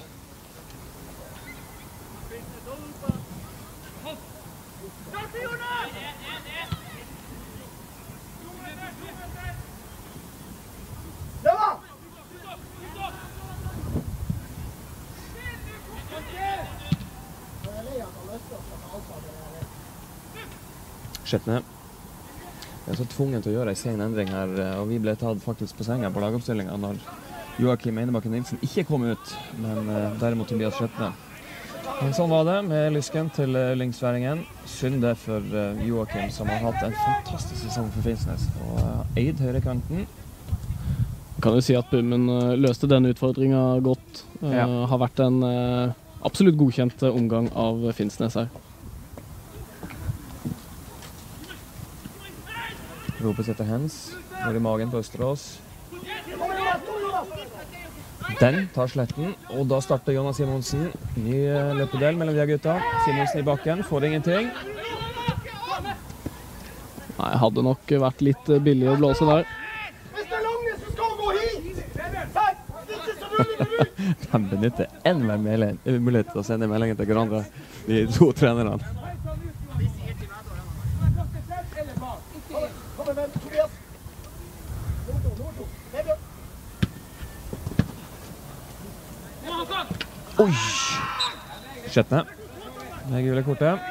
Skjetne. Jeg er så tvungen til å gjøre en sen endring her, og vi ble tatt faktisk på senga på lagoppstillingen når Joakim Einebakken Nilsen ikke kom ut, men uh, derimot Tobias Skjetne. Men sånn var det med lysken til uh, Lyngsværingen. Synd det for uh, Joakim, som har hatt en fantastisk sesong for Finnsnes, og uh, eid høyrekanten. Kan jo si at Bummen uh, løste denne utfordringen godt. Uh, ja. Har vært en uh, absolutt godkjent uh, omgang av Finnsnes her. Ropes etter hens, ned i magen på Østerås. Den tar sletten, og da starter Jonas Simonsen. Ny løpedel mellom de gutta. Simonsen i bakken, får ingenting. Nei, hadde nok vært litt billig å blåse der. Hvis det er lange som skal gå hit! De benytter en mulighet til å sende meldingen til hverandre, de to trenerne. Oi! Skjetne. Det er gule kortet.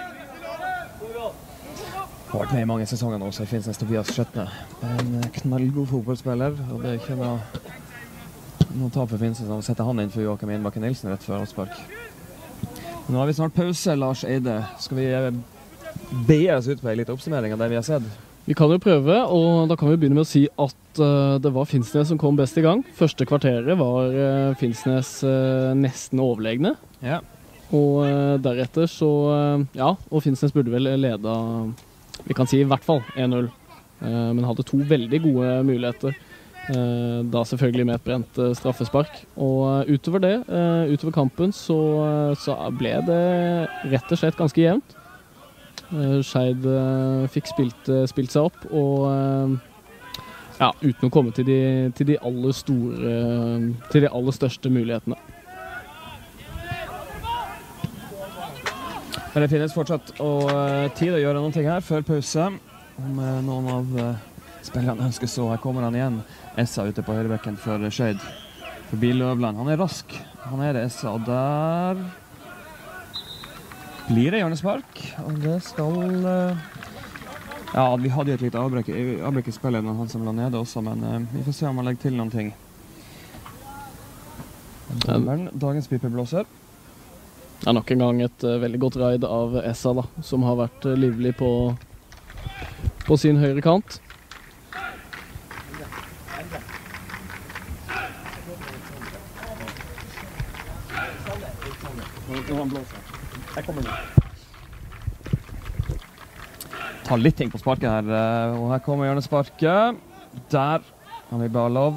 Har vært med i mange sesonger nå, så Finnsnes Tobias Skjetne. En knallgod fotballspiller, og det er ikke noe, noe tap for Finnsnes å sette han inn for Joakim Einebakken Nilsen rett før avspark. Nå har vi snart pause, Lars Eide. Skal vi be oss ut på en liten oppsummering av det vi har sett? Vi kan jo prøve, og da kan vi begynne med å si at uh, det var Finnsnes som kom best i gang. Første kvarteret var uh, Finnsnes uh, nesten overlegne. Ja. Og uh, deretter så, uh, ja, og Finnsnes burde vel leda, vi kan si i hvert fall en null. Uh, men hadde to veldig gode muligheter. Uh, da selvfølgelig med et brent uh, straffespark. Og uh, utover det, uh, utover kampen, så, uh, så ble det rett og slett ganske jevnt. Uh, Skeid uh, fikk spilt, uh, spilt seg opp, og uh, ja, uten å komme til de, til de aller store, uh, til de aller største mulighetene. Men det finnes fortsatt og, uh, tid å gjøre noen ting her før pause. Om uh, noen av uh, spillerne ønsker så, her kommer han igjen. Essa ute på høyrebekken for Skeid. Forbi Løvland. Han er rask. Han er det, Essa, og der blir det hjørnespark, og det skal... Uh, ja, vi hadde jo et litt avbrekk, avbrekk i spillet når han som la nede også, men uh, vi får se om han legger til noen ting. Dommeren, dagens pipeblåser. Ja, nok en gang et uh, veldig godt raid av Essa, da, som har vært uh, livlig på, på sin høyre kant. Når han blåser. Jeg kommer nå. Ta litt ting på sparket her, og her kommer hjørnesparket. Der har vi Barlov.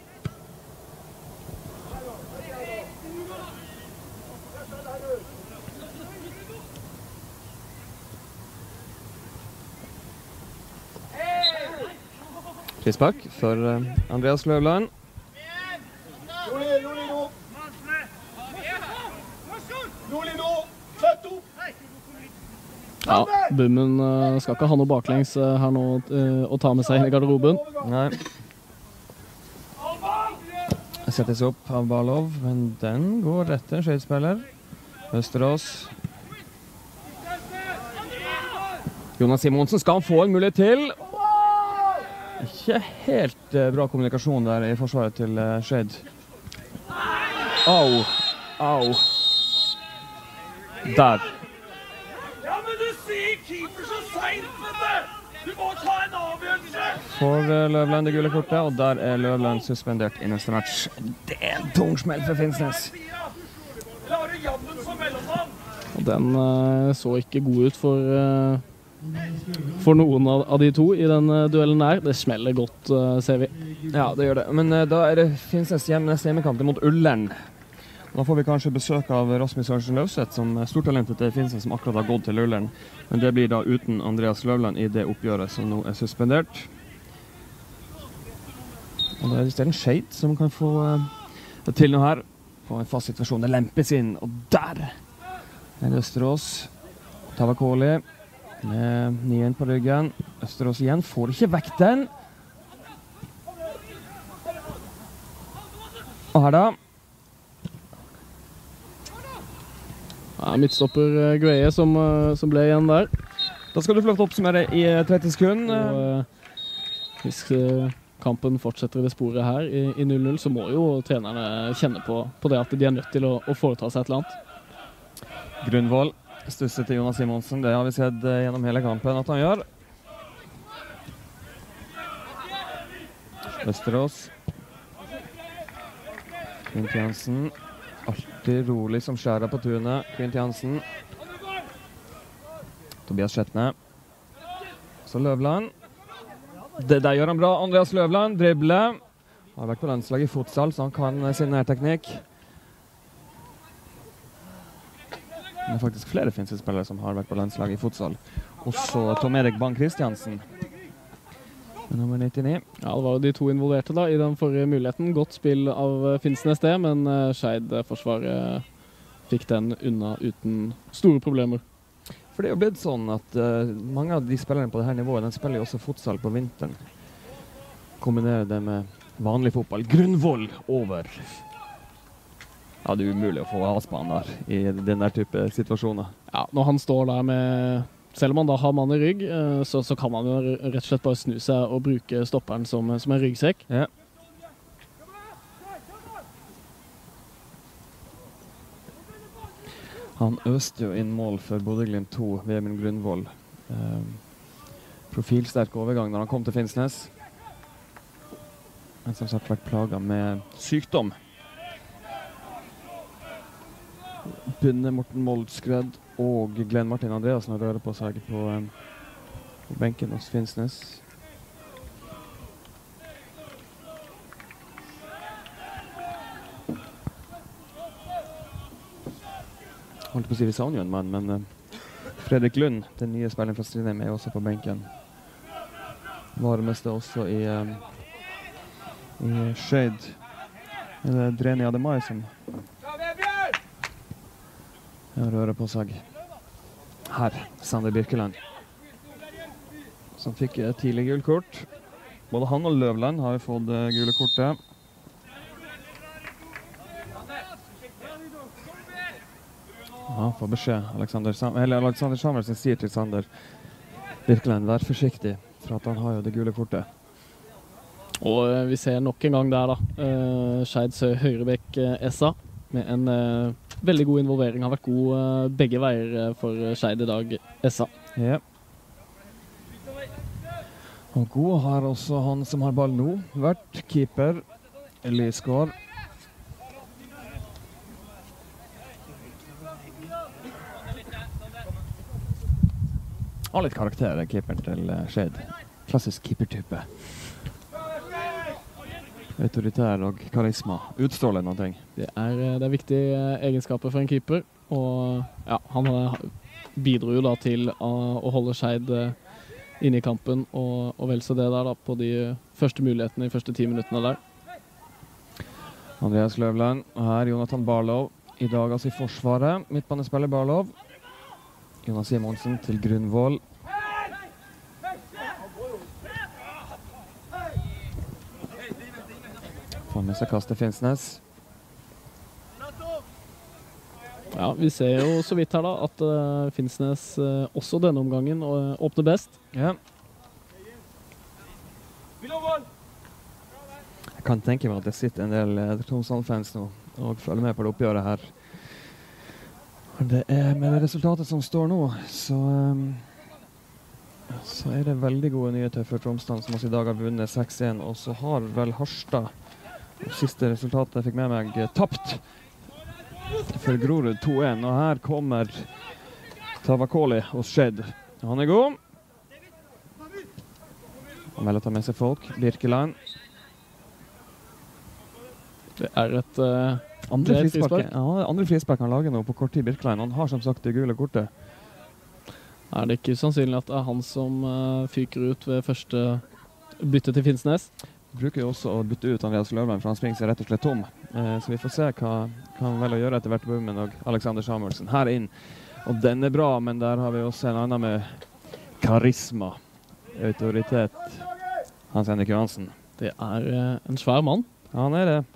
Frispark for Andreas Løvland. Rolig, rolig nå. Rolig nå. Født opp. Ja, Bummen uh, skal ikke ha noe baklengs uh, her nå uh, å ta med seg inn i garderoben. Nei. Det settes opp av Barlov, men den går rett til en skjedspiller. Østerås. Jonas Simonsen skal han få en mulighet til. Ikke helt uh, bra kommunikasjon der i forsvaret til uh, Skjed. Au, au. Der. Ja, men du sier keeper så sent, vet du! Du må ta en avgjørelse! For uh, Løvland det gule kortet, og der er Løvland suspendert i neste match. Det er en tung smell for Finnsnes. Eller har du jammen som mellommann? Og den uh, så ikke god ut for, uh, for noen av, av de to i den uh, duellen der. Det smeller godt, uh, ser vi. Ja, det gjør det. Men uh, da er det Finnsnes hjem, neste hjemmekamp mot Ullern. Da får vi kanskje besøk av Rasmus Sørensen Løvseth, som er stortalentet til Finnsnes, som akkurat har gått til Ullern. Men det blir da uten Andreas Løvland i det oppgjøret som nå er suspendert. Og da er det en Skeid som kan få uh, til noe her. På en fast situasjon. Det lempes inn, og der er det Østerås. Tavakoli med nien på ryggen. Østerås igjen får ikke vekk den. Og her da. Ja, midtstopper uh, Greie som, uh, som ble igjen der. Da skal du få lov til å oppsummere i tretti sekunder. Og, uh, hvis uh, kampen fortsetter i det sporet her i, i null null, så må jo trenerne kjenne på, på det at de er nødt til å, å foreta seg et eller annet. Grunvoll stusset til Jonas Simonsen. Det har vi sett uh, gjennom hele kampen at han gjør. Østerås. Kvint Jansen. Alltid rolig som skjærer på tunet. Kvint Jansen. Tobias Skjetne. Så Løvland. Det der gjør han bra. Andreas Løvland dribler. Har vært på landslaget i futsal, så han kan sin nærteknikk. Det er faktisk flere finske-spillere som har vært på landslaget i futsal. Også Tom Erik Bang Christiansen. Nummer nittini. Ja, det var jo de to involverte da i den forrige muligheten. Godt spill av Finnsnes det, men uh, Skeid-forsvaret fikk den unna uten store problemer. For det er jo blitt sånn at uh, mange av de spillerne på dette nivået, de spiller jo også futsal på vinteren. Kombinerer det med vanlig fotball. Grunvoll over. Ja, det er umulig å få avspann der i den der type situasjoner. Ja, når han står der med... Selv om han da har mann i rygg, så, så kan man jo rett og slett bare snu seg og bruke stopperen som, som en ryggsekk. Ja. Han øste jo inn mål for Bodø-Glimt to, Vemund Grunvoll. Eh, profilsterk overgang når han kom til Finnsnes. Men som sagt vært plaget med sykdom. Bunne Morten Moldskred og Glenn Martin Andreasen har røret på seg på, um, på benken hos Finnsnes. Holdt på å si vi savner jo en mann, men uh, Fredrik Lund, den nye spilleren fra Strindheim, er også på benken. Varmeste også i, um, i Skeid. Er det Dreni Ademai som jeg rører på seg. Her, Sander Birkeland. Som fikk et tidlig gult kort. Både han og Løvland har fått uh, gule kortet. Ja, får beskjed. Alexander, Sam eller Alexander Samuelsen sier til Sander Birkeland, vær forsiktig, for at han har jo det gule kortet. Og uh, vi ser nok en gang der da. Uh, Skeids høyrebekk uh, Essa med en uh, veldig god involvering. Har vært god uh, begge veier uh, for Skeid i dag, Essa. Ja. Og god har også han som har ball nå, vært keeper Lysgård. Har litt karakter, keeperen til uh, Skeid. Klassisk keepertype. Autoritær og karisma. Utstråler noen ting. Det er, det er viktige egenskaper for en keeper, og ja, han bidro jo da til å, å holde Skeid inne i kampen, og, og vel så det der da, på de første mulighetene i første ti minuttene der. Andreas Løvland, og her Jonathan Barlov. I dag altså i forsvaret. Midtbanespiller Barlov. Jonas Simonsen til Grunvoll. Får med seg kastet Finnsnes. Ja, vi ser jo så vidt her da at uh, Finnsnes uh, også denne omgangen uh, åpner best. Ja. Jeg kan tenke meg at det sitter en del uh, Tromsø-fans nå og følger med på det oppgjøret her. Det er med det resultatet som står nå, så, um, så er det veldig gode nyheter for Tromsdalen, som også i dag har vunnet seks en, og så har vel Harstad, det siste resultatet jeg fikk med meg, tapt for Grorud to en, og her kommer Tavakoli hos Skeid. Han er god. Han vil ta med seg folk. Birkeland. Det er et uh, andre frispark. Ja, andre frispark han lager nå på kort tid, Birkeland. Han har som sagt det gule kortet. Er det ikke sannsynlig at det er han som uh, fyker ut ved første bytte til Finnsnes? Bruker jo også å bytte ut Andreas Løvland, for han springer seg rett og slett tom. Eh, så vi får se hva, hva han vel å gjøre etter hvert Bummen og Alexander Samuelsen. Her inn. Og den er bra, men der har vi også en annen med karisma. Autoritet. Hans Henrik Johansen. Det er eh, en svær mann. Ja, han er det.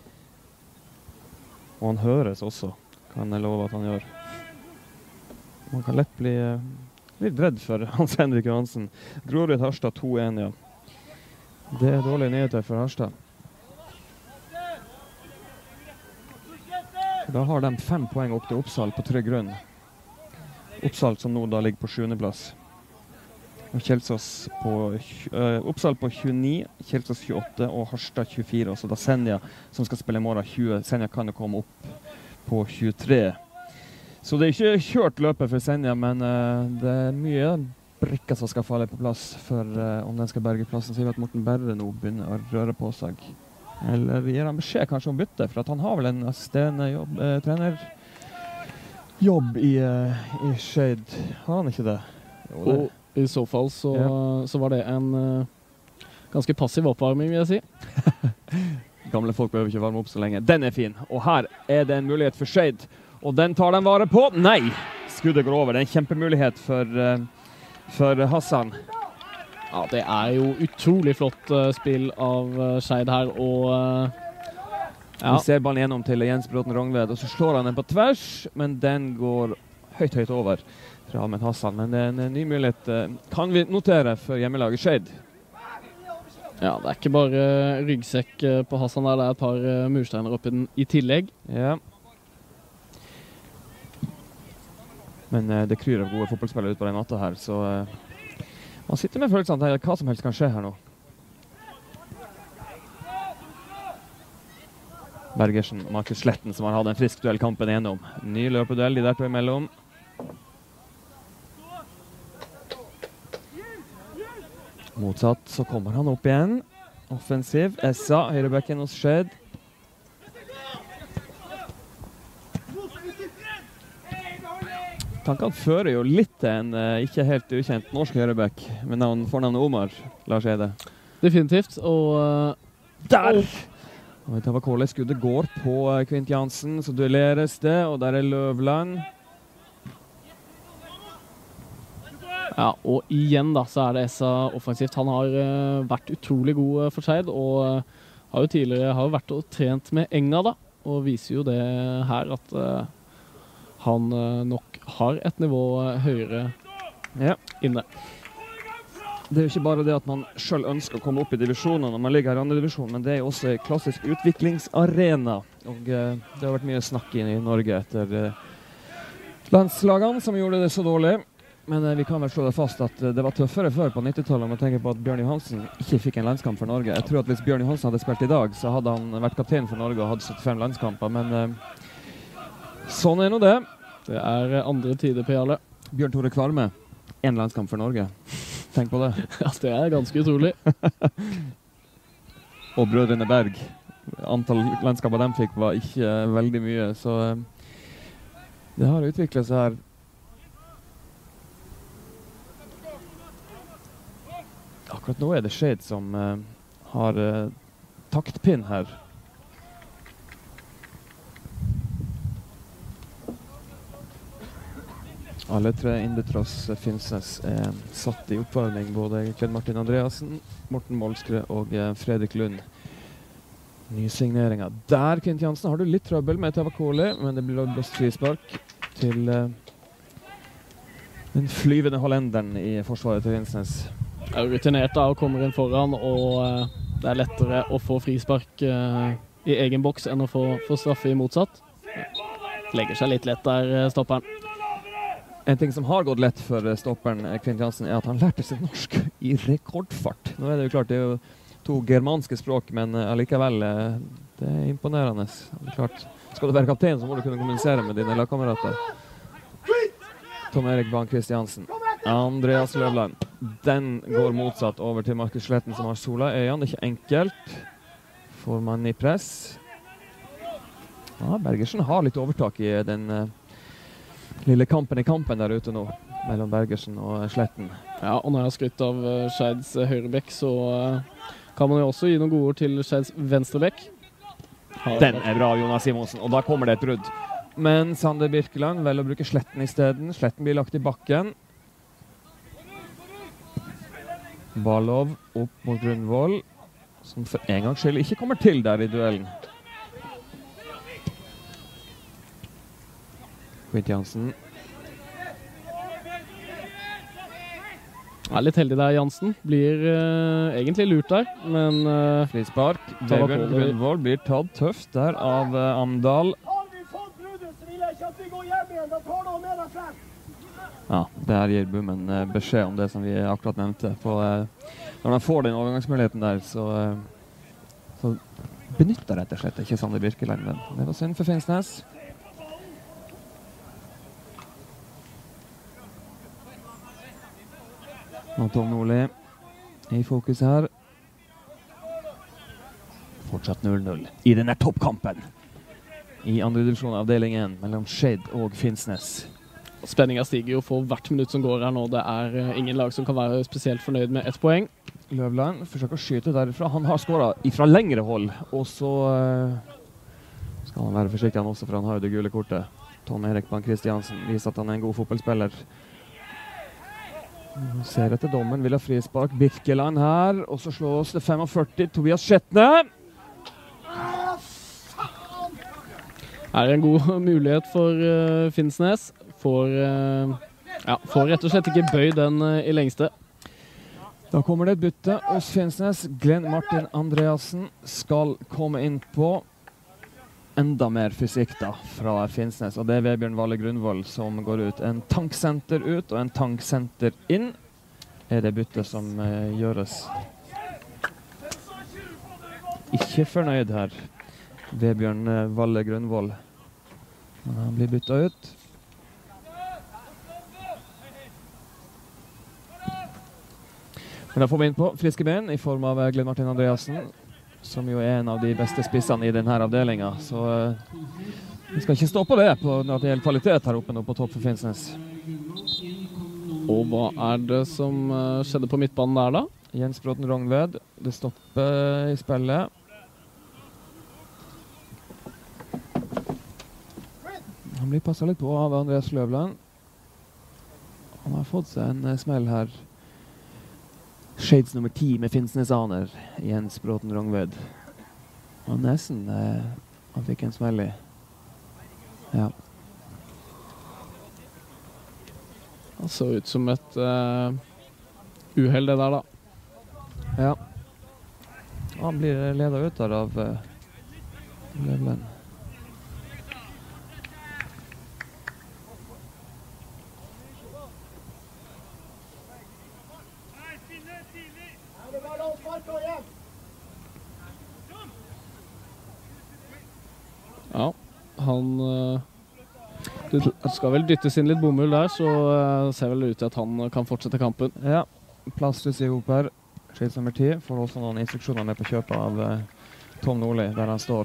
Og han høres også, kan jeg love at han gjør. Man kan lett bli eh, litt redd for Hans Henrik Johansen. Grorud Harstad to en, ja. Det er dårlige nyheter for Harstad. Da har de fem poeng opp til Oppsal på trygg grunn. Oppsal som nå da ligger på sjuende plass. Og Kjelsås på, uh, Oppsal på tjueni, Kjelsås tjueåtte og Harstad tjuefire. Så da Senja, som skal spille i morgen, tjue. Senja kan jo komme opp på tjuetre. Så det er ikke kjørt løpet for Senja, men uh, det er mye brikker som skal falle på plass for uh, om den skal berge plassen. Så sier vi at Morten Berre nå begynner å røre på seg. Eller gir han beskjed kanskje om bytte, for at han har vel en assisterende jobb, eh, trenerjobb i, uh, i Skeid. Har han ikke det? Jo, det. Og i så fall så, ja. så var det en uh, ganske passiv oppvarming, vil jeg si. Gamle folk behøver ikke varme opp så lenge. Den er fin, og her er det en mulighet for Skeid. Og den tar den vare på. Nei! Skuddet går over. Det er en kjempemulighet for... Uh, for Hassan. Ja, det er jo utrolig flott uh, spill av uh, Skeid her, og uh, ja. Vi ser ballen gjennom til Jens Bråten Rongved, og så slår han den på tvers, men den går høyt, høyt over fra Ahmed Hassan. Men det er en, en ny mulighet, uh, kan vi notere for hjemmelaget Skeid. Ja, det er ikke bare ryggsekk uh, på Hassan der, det er et par uh, mursteiner oppi den i tillegg. Ja. Men uh, det kryr av gode fotballspillere ut på den natta her, så uh, man sitter med følelsen at hva som helst kan skje her nå. Bergersen og Markus Sletten som har hatt en frisk duell kampen igjennom. Ny løpeduell, de der to imellom. Motsatt så kommer han opp igjen. Offensiv. Essa, høyrebekken hos Skeid. Tankene fører jo litt til en uh, ikke helt ukjent norsk høyrebekk med navn, fornavnet Omar, Lars Eide. Definitivt, og uh, der! Og det var Kåle, skuddet går på uh, Kvint Jansen, så duelleres det, og der er Løvland. Ja, og igjen da, så er det Essa offensivt. Han har uh, vært utrolig god uh, for Skeid, og uh, har jo tidligere har jo vært og trent med Enga da, og viser jo det her at uh, han uh, nok har et nivå uh, høyere ja. inne. Det er jo ikke bare det at man selv ønsker å komme opp i divisjonen når man ligger her i andre divisjon, men det er jo også en klassisk utviklingsarena. Og uh, det har vært mye snakk inn i Norge etter uh, landslagene som gjorde det så dårlig. Men uh, vi kan vel slå det fast at uh, det var tøffere før på nittitallet om å tenke på at Bjørn Johansen ikke fikk en landskamp for Norge. Jeg tror at hvis Bjørn Johansen hadde spilt i dag, så hadde han vært kaptein for Norge og hadde syttifem landskamper, men uh, sånn er nå det. Det er andre tider på Jarle. Bjørn Tore Kvarme en landskamp for Norge. Tenk på det. Ja, det er ganske utrolig. Og brødrene Berg. Antall landskamper de fikk var ikke veldig mye, så det har utviklet seg her. Akkurat nå er det Skeid som uh, har uh, taktpinn her. Alle tre Indetross Finnsnes er satt i oppvarming, både Glenn Martin Andreassen, Morten Målskre og uh, Fredrik Lund. Nysigneringer. Der, Quint Jansen, har du litt trøbbel med Tavakoli, men det blir blåst frispark til uh, den flyvende hollenderen i forsvaret til Finnsnes. Er rutinert da og kommer inn foran, og uh, det er lettere å få frispark uh, i egen boks enn å få, få straffe i motsatt. Legger seg litt lett der, uh, stopperen. En ting som har gått lett for stopperen Quint Jansen er at han lærte seg norsk i rekordfart. Nå er det jo klart, det er jo to germanske språk, men uh, allikevel, uh, det er imponerende. Det er klart, skal du være kaptein, så må du kunne kommunisere med dine lagkamerater. Tom Erik Bang Kristiansen. Andreas Løvland. Den går motsatt over til Markus Sletten, som har sola i øynene. Det er ikke enkelt. Får man i press. Ja, Bergersen har litt overtak i den uh, lille kampen i kampen der ute nå, mellom Bergersen og Sletten. Ja, og når jeg har skrytt av uh, Skeids uh, høyrebekk, så uh, kan man jo også gi noen gode ord til Skeids venstrebekk. Den er bra, Jonas Simonsen, og da kommer det et brudd. Men Sander Birkeland velger å bruke Sletten i stedet. Sletten blir lagt i bakken. Ballov opp mot Grunvoll, som for en gangs skyld ikke kommer til der i duellen. Quint Jansen. Er litt heldig der, Jansen. Blir uh, egentlig lurt der, men uh, frispark. Vebjørn Grunvoll blir tatt tøft der av uh, Amdal. Ja, der gir Bummen uh, beskjed om det som vi akkurat nevnte. På, uh, når de får den overgangsmuligheten der, så, uh, så benytter rett og slett ikke Sander Birkeland. Men det var synd for Finnsnes. Og Tom Nordli i fokus her. Fortsatt null null i denne toppkampen. I andre divisjon avdeling én mellom Skeid og Finnsnes. Spenningen stiger jo for hvert minutt som går her nå. Det er uh, ingen lag som kan være spesielt fornøyd med ett poeng. Løvland forsøker å skyte derifra. Han har skåret ifra lengre hold. Og så uh, skal han være forsiktig han også, for han har jo det gule kortet. Tom Erik Bang Kristiansen viser at han er en god fotballspiller. Ser etter dommen, vil ha frispark. Birkeland her, og så slås det femogførti. Tobias Skjetne. Er en god mulighet for uh, Finnsnes. Får, uh, ja, får rett og slett ikke bøy den uh, i lengste. Da kommer det et bytte hos Finnsnes. Glenn Martin Andreassen skal komme inn på. Enda mer fysikk da fra Finnsnes, og det er Vebjørn Valle Grunvoll som går ut. En tanksenter ut og en tanksenter inn er det byttet som uh, gjøres. Ikke fornøyd her, Vebjørn uh, Valle Grunvoll. Men han blir byttet ut. Men da får vi inn på friske ben i form av uh, Glenn Martin Andreassen, som jo er en av de beste spissene i denne avdelingen. Så uh, vi skal ikke stå på det på når det gjelder kvalitet her oppe nå på topp for Finnsnes. Og hva er det som uh, skjedde på midtbanen der da? Jens Bråten Rongved, det stopper i spillet. Han blir passet litt på av Andreas Løvland. Han har fått seg en uh, smell her. Skeids nummer ti med Finnsnes-aner, Jens Bråten Rongved. Og nesten, eh, han fikk en smell i. Ja. Det så ut som et uh, uheld det der da. Ja. Han blir ledet ut der av uh, Løvland. Ja, han uh, Du skal vel dyttes inn litt bomull der, så uh, ser vel ut til at han kan fortsette kampen. Ja, plastres i hop her. Skeid nummer ti får også noen instruksjoner med på kjøpet av uh, Tom Nordli, der han står.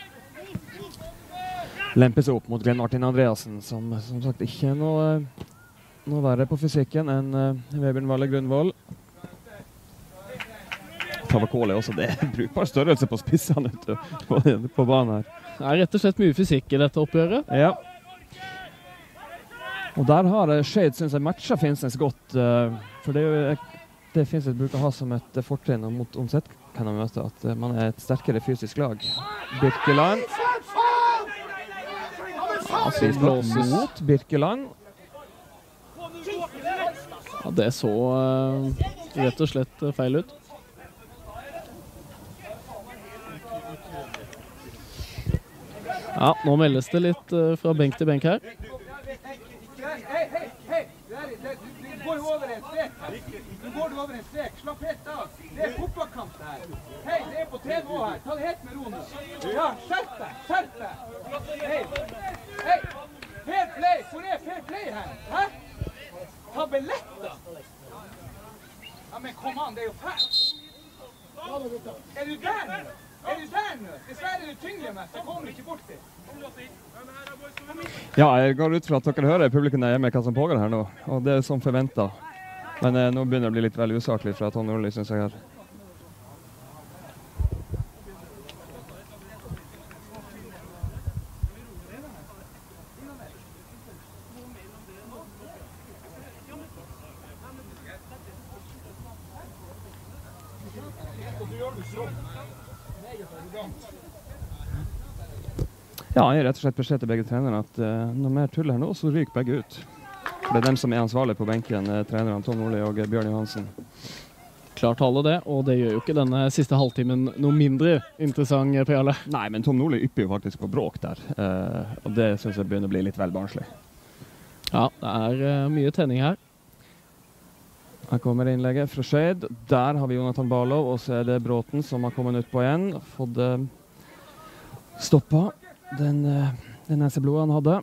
Lemper seg opp mot Glenn Martin Andreassen, som som sagt ikke er noe, noe verre på fysikken enn uh, Vebjørn Valle Grunvoll. Tavakole er også det brukbar størrelse på spissene på, på banen her. Det er rett og slett mye fysikk i dette oppgjøret. Ja. Og der har Skeid, synes jeg, matcha Finnsnes godt, uh, for det er jo det Finnsnes bruker å ha som et fortrinn mot omsett, kan man møte, at uh, man er et sterkere fysisk lag. Birkeland. Ja, frispark mot Birkeland. Ja, det så uh, rett og slett uh, feil ut. Ja, nå meldes det litt uh, fra benk til benk her. Hei, hei, hei! Du går over en strek her. Du går over en strek. Slapp helt av. Det er fotballkamp det her. Hei, det er på T V her. Ta det helt med ro nå. Ja, skjerp deg! Skjerp deg! Hei! Hei! Fair play! Hvor er fair play her? Hæ? Ta billetter! Ja, men kom an, det er jo fælt. Er du der nå? Er du der nå? Dessverre er du tyngre med, så kommer du ikke bort til. Ja, jeg går ut fra at dere hører publikum der hjemme hva som pågår her nå, og det er som forventet. Men eh, nå begynner det å bli litt vel usaklig fra Tom Nordli, synes jeg her. Ja, jeg har rett og slett beskjed til begge trenerne at uh, når mer tull her nå, så ryker begge ut. For det er dem som er ansvarlig på benken, uh, trenerne Tom Nordli og uh, Bjørn Johansen. Klart tale det, og det gjør jo ikke denne siste halvtimen noe mindre interessant, Per Jarle. Nei, men Tom Nordli ypper jo faktisk på bråk der, uh, og det synes jeg begynner å bli litt vel barnslig. Ja, det er uh, mye tenning her. Her kommer innlegget fra Skeid. Der har vi Jonathan Barlov, og så er det Bråten som har kommet ut på igjen. Fått uh, stoppet den, uh, den neseblodet han hadde.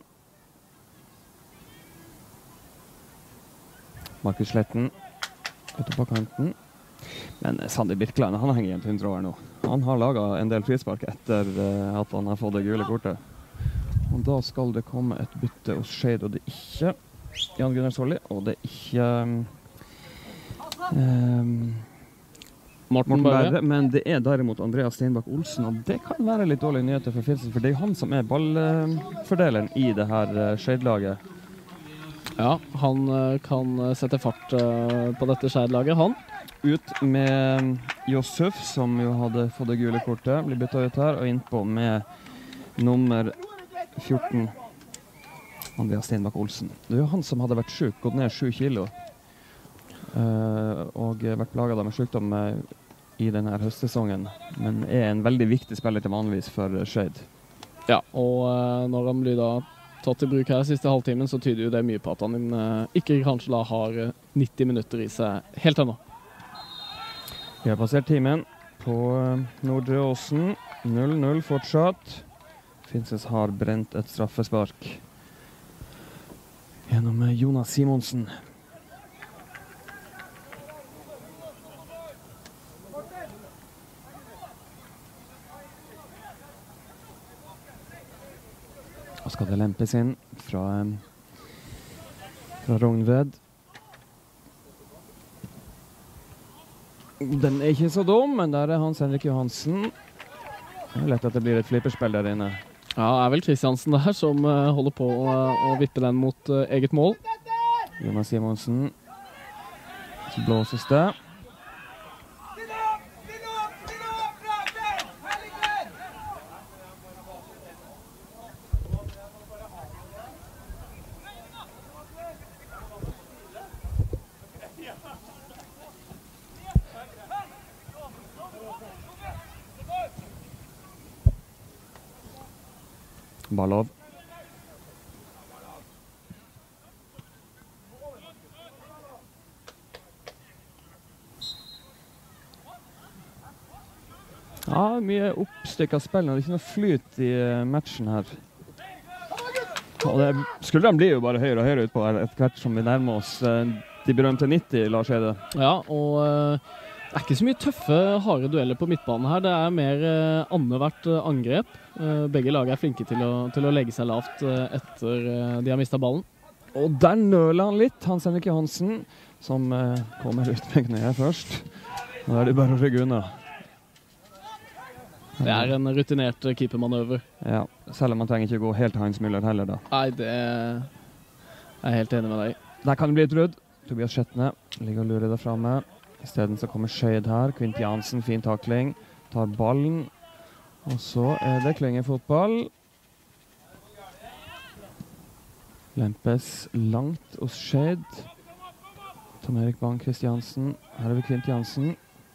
Markus Sletten ute på kanten. Men uh, Sander Birkeland, han henger igjen til hundre år nå. Han har laget en del frispark etter uh, at han har fått det gule kortet. Og da skal det komme et bytte hos Skeid, og det er ikke Jan Gunnar Solli, og det er ikke um, um, Morten Berre. Men det er derimot Andreas Steinbakk Olsen, og det kan være litt dårlige nyheter for Finnsnes, for det er han som er ballfordeleren i det her uh, Skeid-laget. Ja, han uh, kan sette fart uh, på dette Skeid-laget, han. Ut med Josef, som jo hadde fått det gule kortet, blir byttet ut her, og innpå med nummer fjorten, Andreas Steinbakk Olsen. Det er jo han som hadde vært syk, gått ned sju kilo. Uh, og vært plaget med sykdom uh, i denne høstsesongen, men er en veldig viktig spiller til vanligvis for uh, Skeid. Ja, og uh, når han blir da tatt i bruk her siste halvtimen, så tyder jo det mye på at han uh, ikke kanskje da har uh, nitti minutter i seg helt ennå. Vi har passert timen på uh, Nordre Åsen. null null fortsatt. Finnsnes har brent et straffespark gjennom uh, Jonas Simonsen. Og skal det lempes inn fra, um, fra Rognved. Den er ikke så dum, men der er Hans Henrik Johansen. Det er lett at det blir et flipperspill der inne. Ja, det er vel Kristiansen der som uh, holder på uh, å vippe den mot uh, eget mål. Jonas Simonsen. Så blåses det. Barlov. Ja, mye oppstykket spill. Det er ikke noe flyt i matchen her. Og det, skuldrene blir jo bare høyere og høyere ut på etter hvert som vi nærmer oss eh, de berømte nitti, Lars Eide. Ja, og eh, det er ikke så mye tøffe, harde dueller på midtbanen her. Det er mer eh, annethvert eh, angrep. Eh, begge lag er flinke til å, til å legge seg lavt eh, etter eh, de har mistet ballen. Og der nøler han litt, Hans Henrik Johansen, som eh, kommer ut med kneet først. Nå er det bare å rygge unna. Det er en rutinert keepermanøver. Ja, selv om man trenger ikke gå helt til Heinz Müller heller da. Nei, det er jeg helt enig med deg. Der kan det bli et rudd. Tobias Skjetne ligger og lurer der fremme. I stedet så kommer Skeid her. Kvint Jansen, fin takling. Tar ballen. Og så er det klyngefotball. Lempes langt hos Skeid. Tom Erik Bang Kristiansen. Her er vi Kvint Jansen.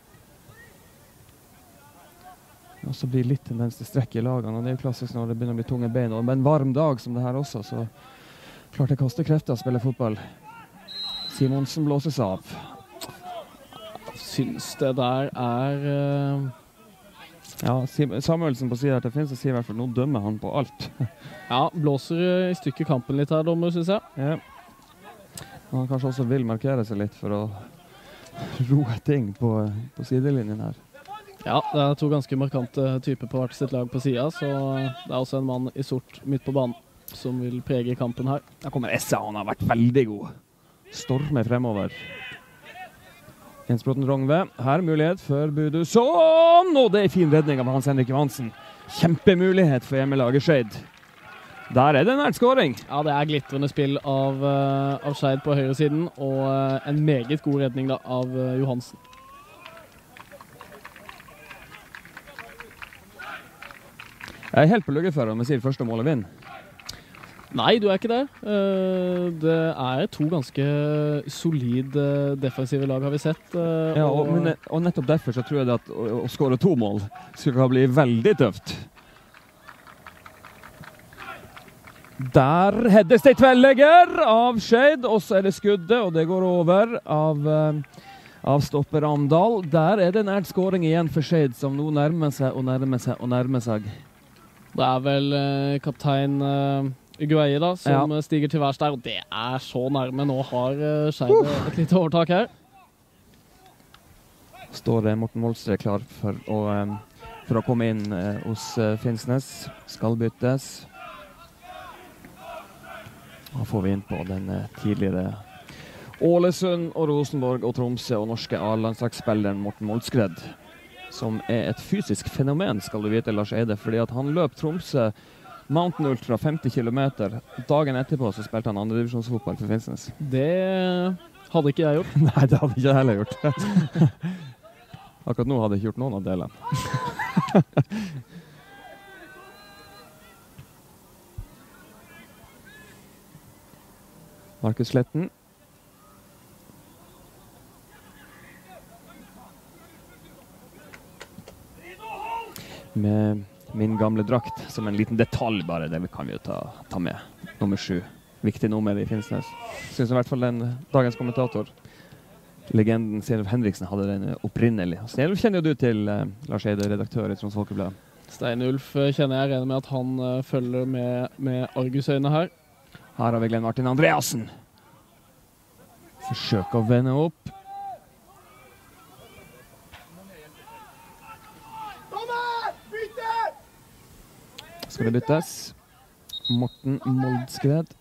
Og så blir litt tendens til strekk i lagene, og det er jo klassisk når det begynner å bli tunge bein. Og med en varm dag som det her også, så klart det koster krefter å spille fotball. Simonsen blåses av. Jeg synes det der er... Uh... Ja, Samuelsen på siden her til Finns, sier i hvert fall, nå dømmer han på alt. Ja, blåser i stykker kampen litt her, dommer, synes jeg. Ja. Han kanskje også vil markere seg litt for å roe ting på, på sidelinjen her. Ja, det er to ganske markante typer på hvert sitt lag på siden, så det er også en mann i sort midt på banen som vil prege kampen her. Da kommer Essa, han har vært veldig god. Stormer fremover. Jens Bråten Rongve, her mulighet for Budusson, og det er fin redning av Hans Henrik Johansen. Kjempemulighet for hjemmelaget Skeid. Der er det nært skåring. Ja, det er glittrende spill av, uh, av Skeid på høyre siden, og uh, en meget god redning da, av uh, Johansen. Jeg er helt på lugget for om jeg sier første målet vinner. Nei, du er ikke det. Uh, det er to ganske solide defensive lag, har vi sett. Uh, ja, og, men, og nettopp derfor så tror jeg det at å, å skåre to mål skal bli veldig tøft. Der heddes det tvellegger av Skeid, og så er det skuddet, og det går over av, uh, av stopper Amdal. Der er det nært skåring igjen for Skeid, som nå nærmer seg og nærmer seg og nærmer seg. Det er vel uh, kaptein uh, Uguayi da, som ja. stiger til værs der, og det er så nærme. Nå har uh, Skeid uh. et lite overtak her. Står det Morten Molstre klar for å, um, for å komme inn uh, hos uh, Finnsnes. Skal byttes. Da får vi inn på den uh, tidligere Ålesund og Rosenborg og Tromsø og norske A-landslagsspilleren Morten Molskred, som er et fysisk fenomen, skal du vite, Lars Eide, fordi at han løp Tromsø Mountain Ultra femti kilometer. Dagen etterpå så spilte han andre divisjonsfotball for Finnsnes. Det hadde ikke jeg gjort. Nei, det hadde ikke jeg heller gjort. Akkurat nå hadde jeg ikke gjort noen av delene. Markus Sletten. Med min gamle drakt, som en liten detalj bare, det kan vi jo ta, ta med. Nummer sju. Viktig nummer i Finnsnes. Synes i hvert fall den dagens kommentator, legenden Steinulf Henriksen, hadde den opprinnelig. Steinulf kjenner jo du til, eh, Lars Eide, redaktør i Troms Folkeblad. Steinulf kjenner jeg, regner med at han uh, følger med, med argusøyne her. Her har vi Glenn Martin Andreassen. Forsøker å vende opp. Skal det byttes? Morten Moldskred.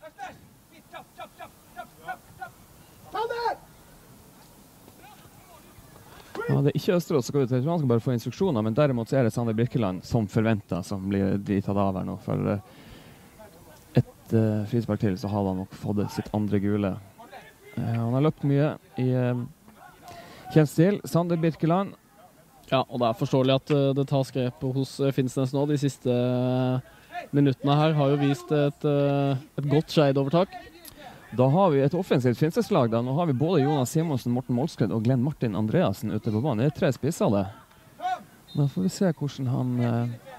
Ja, det er ikke Østerås, så skal vi til. Han skal bare få instruksjoner, men derimot så er det Sander Birkeland som forventet, som blir de tatt av her nå. For et uh, frispark til, så har han nok fått sitt andre gule. Uh, han har løpt mye i uh, kjent stil. Sander Birkeland. Ja, og det er forståelig at uh, det tas grep hos uh, Finnsnes nå. De siste uh, minuttene her har jo vist et, uh, et godt Skeid-overtak. Da har vi et offensivt Finnsnes-lag. Nå har vi både Jonas Simonsen, Morten Molskred og Glenn Martin Andreassen ute på banen. Det er tre spisser det. Da får vi se hvordan han... Uh,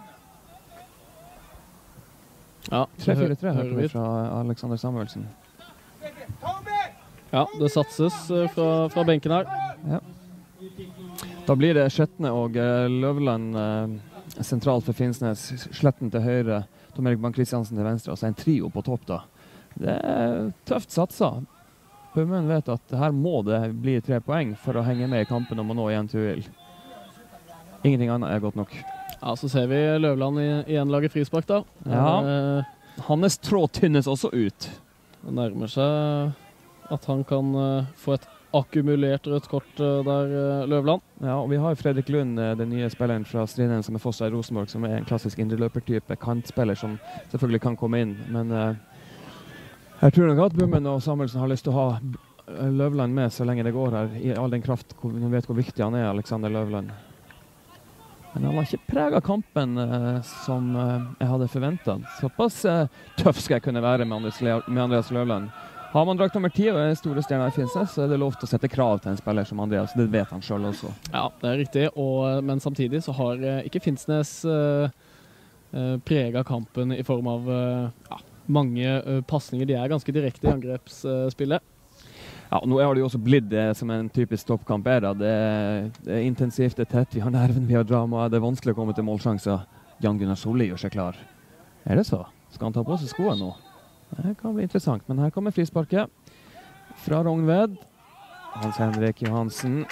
ja, tre fire tre hørte vi fra Alexander Samuelsen. Ja, det satses uh, fra, fra benken her. Ja. Da blir det Skjetne og uh, Løvland uh, sentralt for Finnsnes. Sletten til høyre, Tom Erik Bang Kristiansen til venstre, og så en trio på topp da. Det er tøft satsa. Bummen vet at her må det bli tre poeng for å henge med i kampen om å nå igjen til U L. Ingenting annet er godt nok. Ja, så ser vi Løvland i, igjen lager frispark da. Ja. Eh, Hannes tråd tynnes også ut. Det nærmer seg at han kan uh, få et akkumulert rødt kort uh, der, uh, Løvland. Ja, og vi har Fredrik Lund, den nye spilleren fra Strindheim som er Fossa i Rosenborg, som er en klassisk indreløpertype kantspiller som selvfølgelig kan komme inn, men uh, jeg tror nok at Bummen og Samuelsen har lyst til å ha Løvland med så lenge det går her, i all den kraft, vi vet hvor viktig han er, Alexander Løvland. Men han har ikke preget kampen uh, som uh, jeg hadde forventet. Såpass uh, tøff skal jeg kunne være med Andreas, Le med Andreas Løvland. Har man drakt nummer ti og er store stjerner i Finnsnes, så er det lov til å sette krav til en spiller som Andreas. Det vet han selv også. Ja, det er riktig. Og, men samtidig så har uh, ikke Finnsnes uh, uh, preget kampen i form av uh, ja, mange uh, passninger. De er ganske direkte i angrepsspillet. Uh, ja, nå er det jo også blitt det som en typisk toppkamp er da. Det er, det er intensivt, det er tett, vi har nerven, vi har drama, det er vanskelig å komme til målsjanser. Jan Gunnar Solli gjør seg klar. Er det så? Skal han ta på seg skoene nå? Det kan bli interessant, men her kommer frisparket fra Rognved. Hans Henrik Johansen.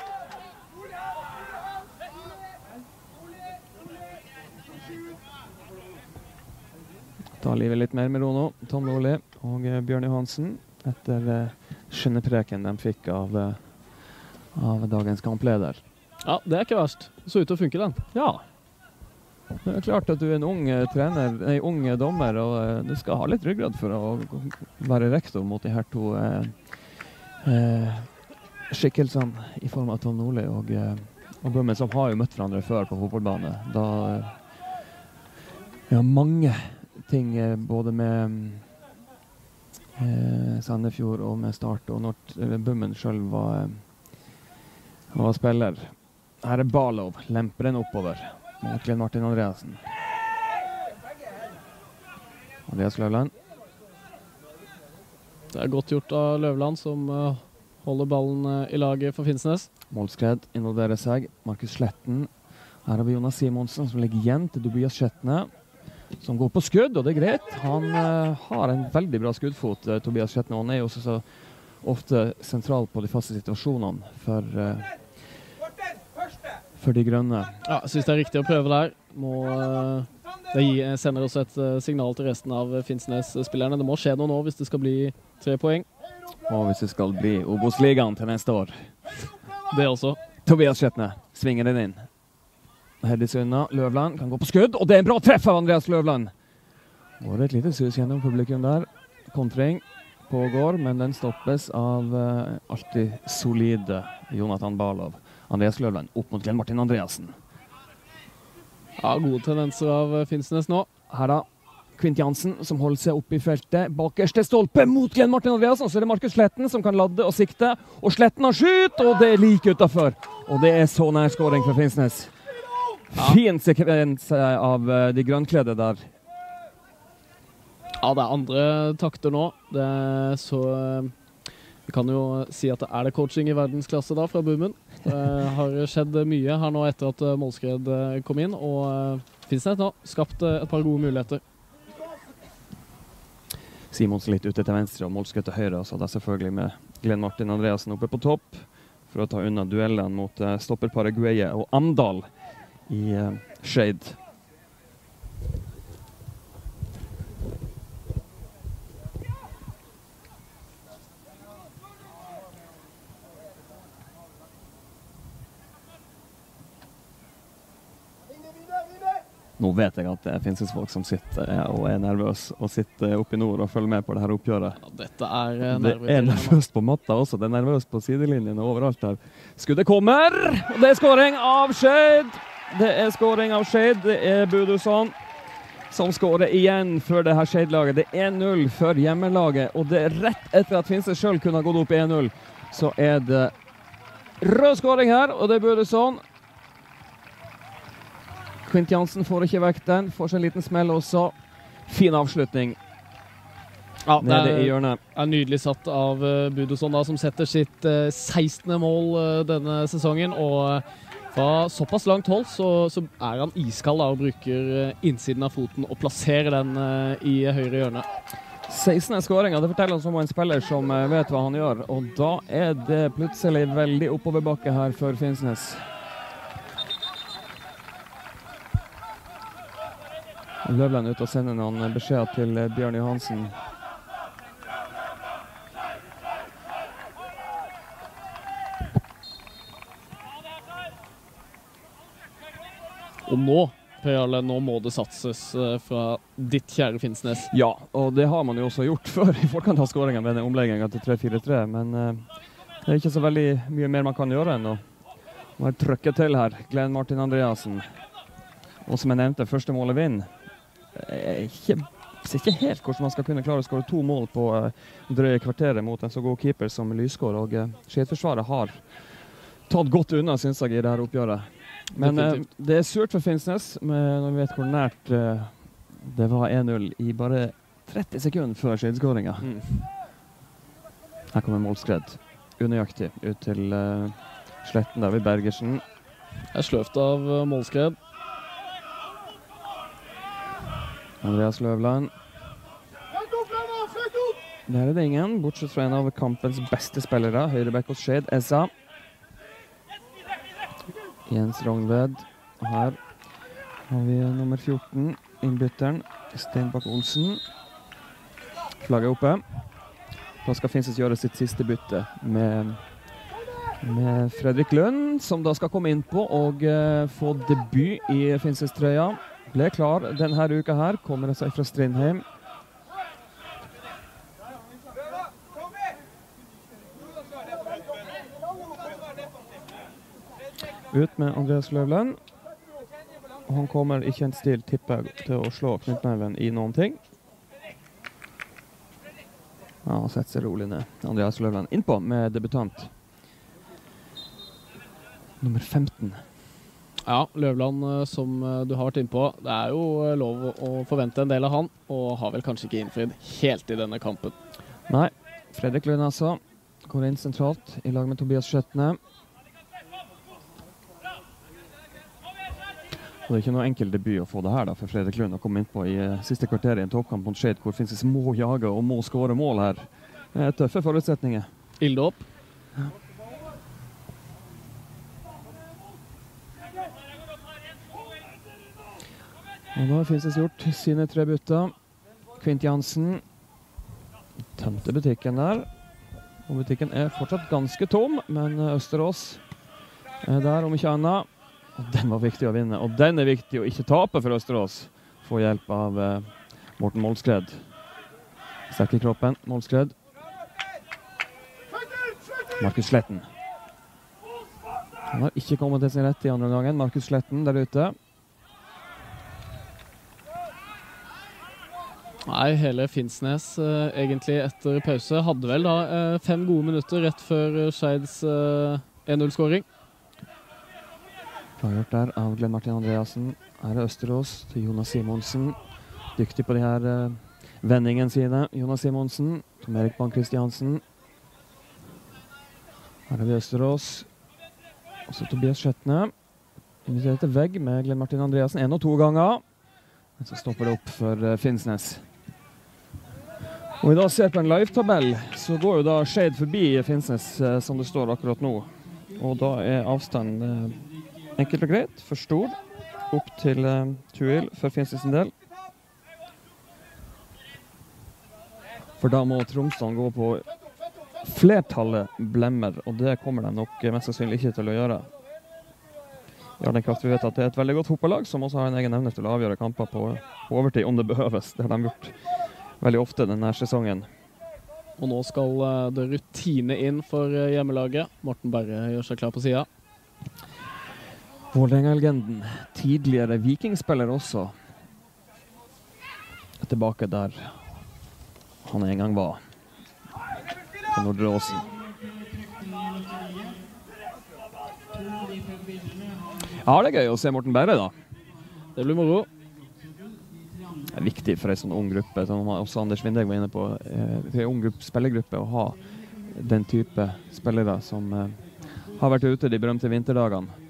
Ta livet litt mer med ro nå. Tom Nordli og uh, Bjørn Johansen etter uh, skjønnepreken de fikk av, uh, av dagens kampleder. Ja, det er ikke verst. Det så ut til å funke den. Ja. Det er klart at du er en ung uh, trener, en ung uh, dommer, og uh, du skal ha litt ryggrad for å være rektor mot de her to uh, uh, skikkelsene i form av Tom Nordli og, uh, og Bummen, som har jo møtt hverandre før på fotballbane. Da uh, ja, mange ting uh, både med uh, Sandefjord og med Start, og når uh, Bummen selv var, uh, var spiller. Her er Balov, lemper den oppover. Mot Glenn Martin Andreasen. Andreas Løvland. Det er godt gjort av Løvland, som uh, holder ballen uh, i laget for Finnsnes. Målskred involverer seg. Markus Sletten. Her har vi Jonas Simonsen, som ligger igjen til Tobias Skjetne, som går på skudd, og det er greit. Han uh, har en veldig bra skuddfot, uh, Tobias Skjetne. Han er jo også så ofte sentral på de faste situasjonene for... Uh, for de grønne. Ja, jeg synes det er riktig å prøve der. Må, uh, det gir, sender også et uh, signal til resten av Finnsnes-spillerne. Det må skje noe nå hvis det skal bli tre poeng. Og hvis det skal bli Obos-ligaen til neste år. Det også. Tobias Skjetne svinger den inn. Hedis unna. Løvland kan gå på skudd, og det er en bra treff av Andreas Løvland. Går et lite sus gjennom publikum der. Kontring pågår, men den stoppes av uh, alltid solide Jonathan Balov. Andreas Løvland opp mot Glenn Martin Andreasen. Ja, gode tendenser av Finnsnes nå. Her da, Kvint Jansen som holder seg oppe i feltet. Bakerste stolpe mot Glenn Martin Andreasen. Så er det Markus Sletten som kan ladde og sikte. Og Sletten har skyt, og det er like utenfor. Og det er så nær skåring for Finnsnes. Ja. Fin sekvens av de grønnkledde der. Ja, det er andre takter nå. Det er så... Vi kan jo si at det er det coaching i verdensklasse da fra Bummen. Det har skjedd mye her nå etter at Målskred kom inn, og Finnsnes nå skapt et par gode muligheter. Simonsen litt ute til venstre og Målskred til høyre, så det er selvfølgelig med Glenn Martin Andreasen oppe på topp for å ta unna duellene mot uh, stopperparet Gueye og Amdal i uh, Skeid. Nå vet jeg at det finnes folk som sitter og er nervøs og sitter oppe i nord og følger med på det her oppgjøret. Ja, dette er nervøst. Det er nervøst på matta også. Det er nervøst på sidelinjen og overalt der. Skuddet kommer, og det er skåring av Skeid. Det er skåring av Skeid. Det er Budusson som skårer igjen for det her Skeid-laget. Det er en null for hjemmelaget, og det er rett etter at Finnsnes selv kunne ha gått opp i en null. Så er det rød skåring her, og det er Budusson. Kvint Jansen får ikke vekk den, får seg en liten smell også. Fin avslutning. Ja, det nede i hjørnet. Er nydelig satt av uh, Budusson da, som setter sitt uh, sekstende mål uh, denne sesongen, og uh, fra såpass langt hold så, så er han iskald da, og bruker uh, innsiden av foten og plasserer den uh, i høyre hjørne. sekstende skåringer, det forteller oss om en spiller som eh, vet hva han gjør, og da er det plutselig veldig oppoverbakke her for Finnsnes. Løvland ut og sender noen beskjeder til eh, Bjørn Johansen. Og nå, Per Jarle, nå må det satses uh, fra ditt kjære Finnsnes. Ja, og det har man jo også gjort før i forkant av skåringen med den omleggingen til tre fire tre, men uh, det er ikke så veldig mye mer man kan gjøre enn å bare trykke til her. Glenn Martin Andreassen. Og som jeg nevnte, første målet vinn. Jeg ikke, ser ikke helt hvordan man skal kunne klare å skåre to mål på uh, drøye kvarteret mot en så god keeper som Lysgård, og uh, Skedforsvaret har tatt godt unna, synes jeg, i det her oppgjøret. Men uh, det er surt for Finnsnes, når vi vet hvor nært uh, det var en null i bare tretti sekunder før skjedskåringen. Mm. Her kommer målskred. Unøyaktig ut til uh, Sletten der ved Bergersen. Det er sløvt av uh, målskred. Andreas Løvland. Der er det ingen, bortsett fra en av kampens beste spillere, høyrebekk hos Skjed, Essa. Jens Rognved. Her har vi nummer fjorten, innbytteren, Steinbakk Olsen. Flagget oppe. Da skal Finnsnes gjøre sitt siste bytte med, med Fredrik Lund, som da skal komme inn på og uh, få debut i Finnsnes trøya. Ble klar denne uka her, kommer seg fra Strindheim. Ut med Andreas Løvland. Og han kommer i kjent stil, tipper jeg, til å slå knyttneven i noen ting. Ja, han setter seg rolig ned. Andreas Løvland innpå med debutant. Nummer femten. Ja, Løvland som du har vært innpå. Det er jo lov å forvente en del av han, og har vel kanskje ikke innfridd helt i denne kampen. Nei, Fredrik Lund altså. Går inn sentralt i lag med Tobias Skjøttene. Og det er ikke noe enkel debut å få det her da, for Fredrik Lund å komme inn på i uh, siste kvarter i en toppkamp mot Skjed, hvor Finnsnes må jage og må skåre mål her. Det er tøffe forutsetninger. Ilde opp. Ja. Og da har Finnsnes gjort sine tre bytter. Kvint Jansen tømte butikken der. Og butikken er fortsatt ganske tom, men Østerås er der om ikke annet. Og den var viktig å vinne, og den er viktig å ikke tape for Østerås. Få hjelp av uh, Morten Målskred. Sterk i kroppen, Målskred. Markus Sletten. Han har ikke kommet til sin rett i andre gangen. Markus Sletten der ute. Nei, hele Finnsnes uh, egentlig etter pause hadde vel da uh, fem gode minutter rett før uh, Skeids uh, en null-skåring. Klargjort der av Glenn Martin Andreassen. Her er Østerås til Jonas Simonsen. Dyktig på de her uh, vendingene sine. Jonas Simonsen, Tom Erik Bang Kristiansen. Her er vi Østerås. Og så Tobias Skjøttene. Inviterer til vegg med Glenn Martin Andreassen en og to ganger. Men så stopper det opp for uh, Finnsnes. Og i dag ser på en live-tabell, så går jo da Skjed forbi Finnsnes, uh, som det står akkurat nå. Og da er avstanden uh, enkelt og greit, for stor, opp til uh, Tuil for Finnsnes en del. For da må Tromsdalen gå på flertallet blemmer, og det kommer de nok uh, mest sannsynlig ikke til å gjøre. Ja, den kraft vi vet at det er et veldig godt fotballag, som også har en egen evne til å avgjøre kamper på, på overtid, om det behøves. Det har de gjort veldig ofte denne sesongen. Og nå skal uh, det rutine inn for uh, hjemmelaget. Morten Berre gjør seg klar på siden. Vålerenga-legenden, tidligere vikingspiller også, er tilbake der han en gang var, på Nordre Åsen. Ja, det er gøy å se Morten Berre da. Det blir moro. Det er viktig for en sånn ung gruppe, som også Anders Vindeg var inne på, eh, en ung gruppe, spillergruppe, å ha den type spillere som eh, har vært ute de berømte vinterdagene.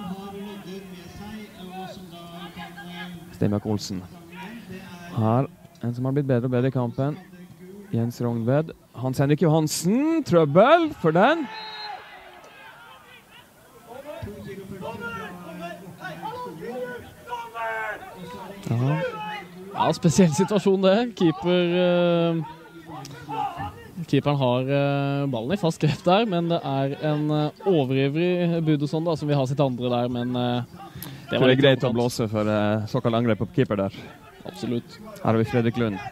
Steinbakk Olsen. Her En som har blitt bedre og bedre i kampen. Jens Rognved. Hans Henrik Johansen. Trøbbel for den. Ja. Ja, spesiell situasjon det. Keeper... Uh, keeperen har uh, ballen i fast grep der, men det er en uh, overivrig Budosson da, som vil ha sitt andre der, men uh, det var det er litt greit å blåse for uh, såkalt angrep på keeper der. Absolutt. Her har vi Fredrik Lund.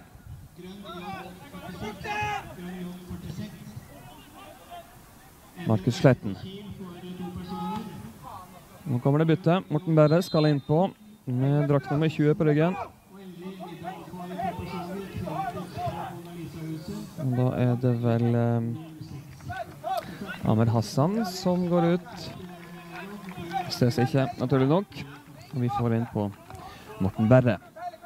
Markus Sletten. Nå kommer det bytte. Morten Berre skal inn på med drakt nummer tjue på ryggen. Og da er det vel um, Amer Hassan som går ut. Stes ikke, naturlig nok. Og vi får inn på Morten Berre.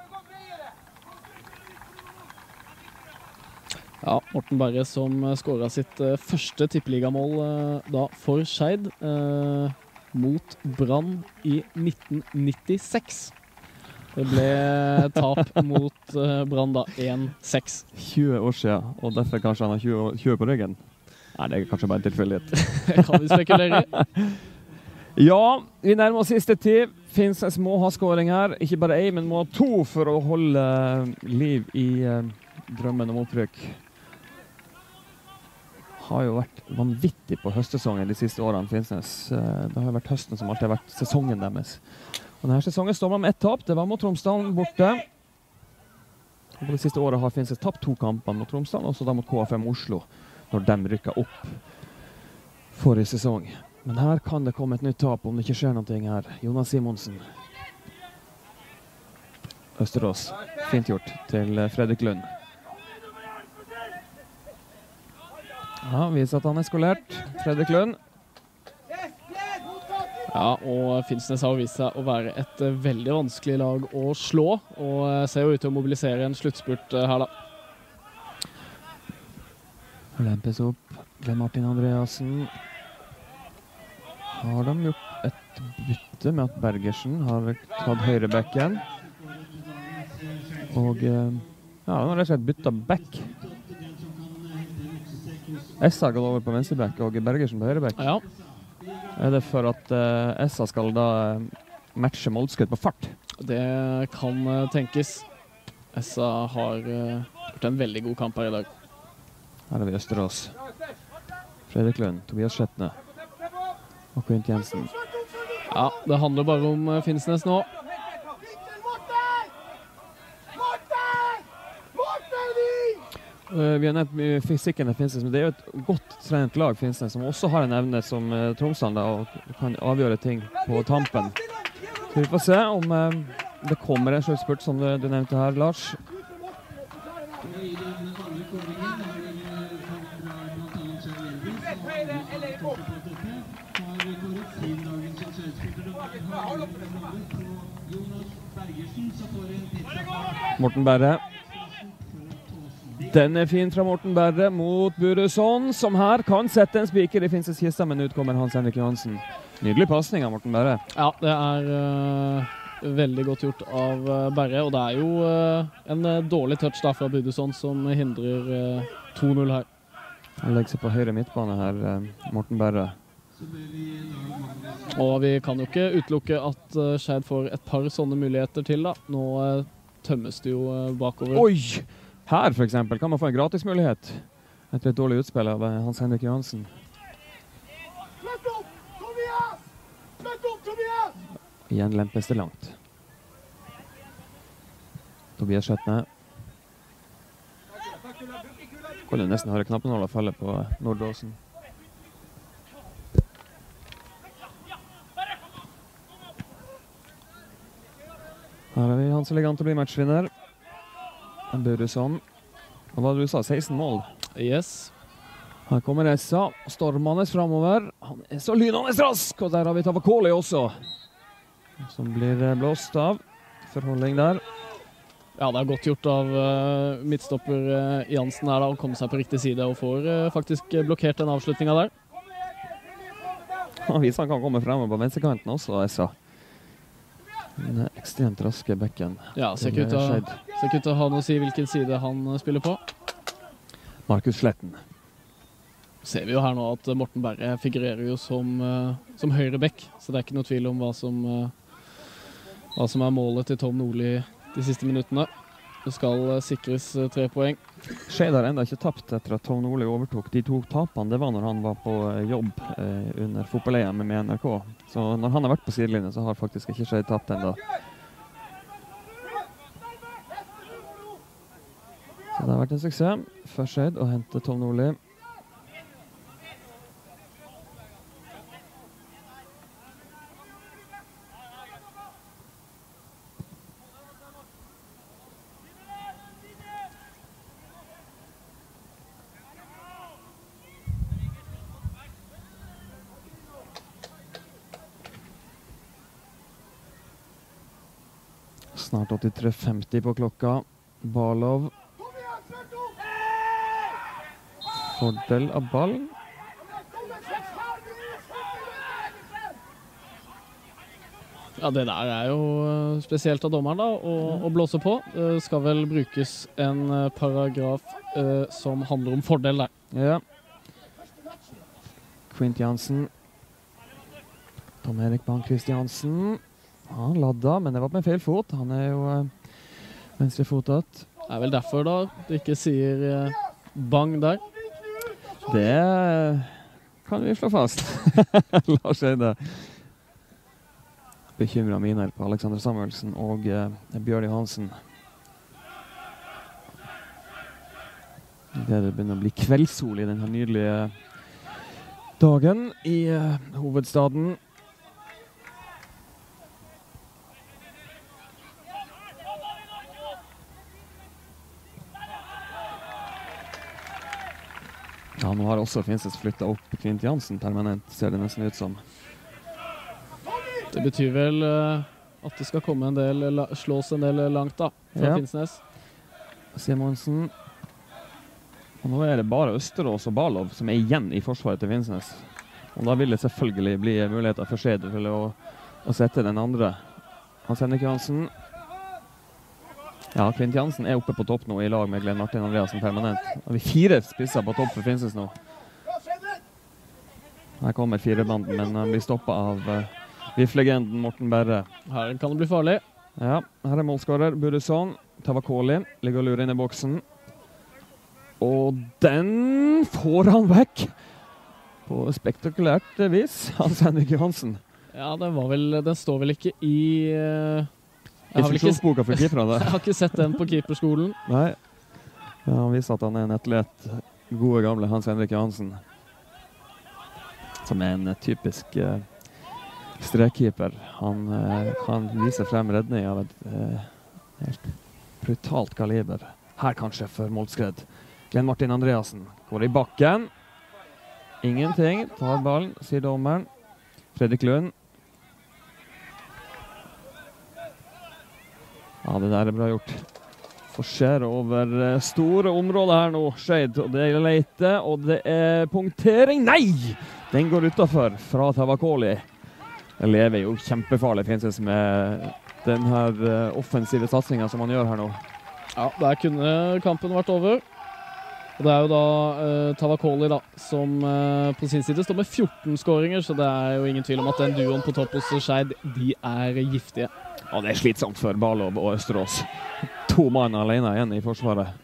Ja, Morten Berre som skåret sitt uh, første tippeligamål uh, da for Skeid uh, mot Brann i nitten nittiseks. Det ble tap mot uh, Brann da, én seks. tjue år siden, og derfor kanskje han har tjue, tjue på ryggen. Nei, det er kanskje bare en tilfeldighet. Kan vi spekulere i. Ja, vi nærmer oss siste tid. Finnsnes må ha skåring her. Ikke bare én, men må ha to for å holde liv i uh, drømmen om opprykk. Har jo vært vanvittig på høstsesongen de siste årene, Finnsnes. Uh, det har vært høsten som alltid har vært sesongen deres. Og denne sesongen står man med ett tap. Det var mot Tromsdalen borte. Og på det siste året har Finnsnes tapt to kamper mot Tromsdalen, og så da mot K F M Oslo, når de rykket opp forrige sesong. Men her kan det komme et nytt tap om det ikke skjer noe her. Jonas Simonsen. Østerås. Fint gjort til Fredrik Lund. Ja, viser at han er skolert. Fredrik Lund. Ja, og Finnsnes har vist seg å være et uh, veldig vanskelig lag å slå, og uh, ser jo ut til å mobilisere en sluttspurt uh, her da. Lempes opp. Glenn Martin Andreasen. Har de gjort et bytte med at Bergersen har tatt høyrebekken? Og uh, ja, han har rett og slett byttet back. Essa går over på venstreback og Bergersen på høyreback. Ja. Er det for at uh, Essa skal da uh, matche målskudd på fart? Det kan uh, tenkes. Essa har uh, gjort en veldig god kamp her i dag. Her har vi Østerås. Fredrik Lund, Tobias Skjetne og Quint Jensen. Ja, det handler bare om uh, Finnsnes nå. Uh, vi har nevnt mye fysikken av Finnsnes, men det er jo et godt trent lag Finnsnes, som også har en evne som uh, Tromsdalen da, og kan avgjøre ting på tampen. Så vi får se om uh, det kommer en sluttspurt som du, du nevnte her, Lars. Morten Berre. Den er fin fra Morten Berre mot Budosson, som her kan sette en spiker i Finnsnes kista, men ut kommer Hans Henrik Johansen. Nydelig passning av Morten Berre. Ja, det er uh, veldig godt gjort av uh, Berre, og det er jo uh, en uh, dårlig touch da fra Budosson som hindrer uh, to null her. Han legger seg på høyre midtbane her, uh, Morten Berre. Og vi kan jo ikke utelukke at uh, Skeid får et par sånne muligheter til da. Nå uh, tømmes det jo uh, bakover. Oi! Her for eksempel kan man få en gratis mulighet etter et dårlig utspill av Hans Henrik Johansen. Slett opp, Tobias! Slett opp, Tobias! Igjen lempes det langt. Tobias Skjetne. Kunne nesten høre knappenåla falle på Nordåsen. Her har vi han som ligger an til å bli matchvinner. Budosson. Hva var det du sa? seksten mål? Yes. Her kommer Essa, stormende fremover. Han er så lynende rask, og der har vi Tavakoli også. Som blir blåst av. Forholdning der. Ja, det er godt gjort av uh, midtstopper uh, Jansen her da, å komme seg på riktig side og får uh, faktisk blokkert den avslutningen der. Han viser han kan komme fremover på venstrekanten også, Essa. En ekstremt raske bekken. Ja, ser ikke ut til å- Skeid. ser ikke ut til å ha noe å si hvilken side han eh, spiller på. Markus Sletten. Ser vi jo her nå at eh, Morten Berre figurerer jo som, eh, som høyre bekk, så det er ikke noe tvil om hva som, eh, hva som er målet til Tom Nordli de siste minuttene. Det skal eh, sikres eh, tre poeng. Skeid har enda ikke tapt etter at Tom Nordli overtok. De to tapene, det var når han var på eh, jobb eh, under fotball-E M med N R K. Så når han har vært på sidelinjen, så har faktisk ikke Skeid tapt enda. Så det har vært en suksess for Skeid å hente Tom Nordli. Snart åttitre femti på klokka. Balov. Fordel av ball. Ja, det der er jo eh, spesielt av dommeren da, å, å blåse på. Det skal vel brukes en eh, paragraf eh, som handler om fordel der. Ja. Quint Jansen. Tom Erik Bang Christiansen. Han ladda, men det var med feil fot. Han er jo eh, venstrefotet. Det er vel derfor da det ikke sier eh, bang der. Det eh, kan vi slå fast. Lars Eide. Bekymret miner på Alexander Samuelsen og eh, Bjørn Johansen. Det det begynner å bli kveldssol i denne nydelige dagen i eh, hovedstaden. Ja, nå har også Finnsnes flyttet opp Quint Jansen permanent, ser det nesten ut som. Det betyr vel eh, at det skal komme en del, la, slås en del langt da, fra Ja. Finnsnes. Simonsen. Og nå er det bare Østerås og Balov som er igjen i forsvaret til Finnsnes. Og da vil det selvfølgelig bli muligheter for Skeid til å, å sette den andre. Hans Henrik Johansen. Ja, Quint Jansen er oppe på topp nå i lag med Glenn Martin Andreasen permanent. Og vi fire spisser på topp for Finnsnes nå. Her kommer firebanden, men han blir stoppet av uh, VIF-legenden Morten Berre. Her kan det bli farlig. Ja, her er målskårer Burusson. Tavakoli ligger og lurer inn i boksen. Og den får han vekk på spektakulært vis. Hans Henrik Johansen. Ja, den, var vel, den står vel ikke i... eh, jeg, har vel ikke, Instruksjonsboka for keeperne. jeg har ikke sett den på keeperskolen. Nei. Ja, han viser at han er en atlet. Gode gamle Hans Henrik Johansen. Som er en eh, typisk uh, strekkeeper. Han uh, kan vise frem redning av et uh, helt brutalt kaliber. Her kanskje for Målskred. Glenn Martin Andreasen går i bakken. Ingenting. Tar ballen, sier dommeren. Fredrik Lund. Ja, det der er bra gjort. Forskjærer over uh, store områder her nå. Skeid, og det er leite, og det er punktering. Nei! Den går utenfor fra Tavakoli. Det lever jo kjempefarlig, Finnsnes, med den her uh, offensive satsingen som han gjør her nå. Ja, der kunne kampen vært over. Og det er jo da uh, Tavakoli da, som uh, på sin side står med fjorten skåringer, så det er jo ingen tvil om at den duoen på topp hos Skeid, de er giftige. Og det er slitsomt for Balov og Østerås. To mann alene igjen i forsvaret.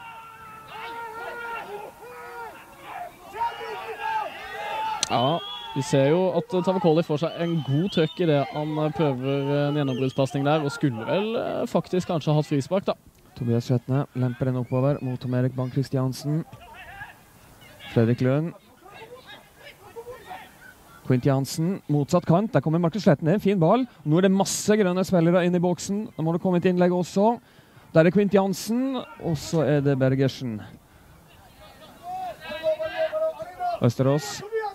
Ja, vi ser jo at Tavakoli får seg en god trøkk i det han prøver en gjennombruddspasning der, og skulle vel uh, faktisk kanskje ha hatt frispark da. Tobias Skjetne lemper den oppover mot Tom Erik Bang Christiansen. Fredrik Lund. Quint Jansen, motsatt kant. Der kommer Markus Sletten. Det er en fin ball. Nå er det masse grønne spillere inn i boksen. Nå må det komme et innlegg også. Der er Quint Jansen, og så er det Bergersen. Østerås.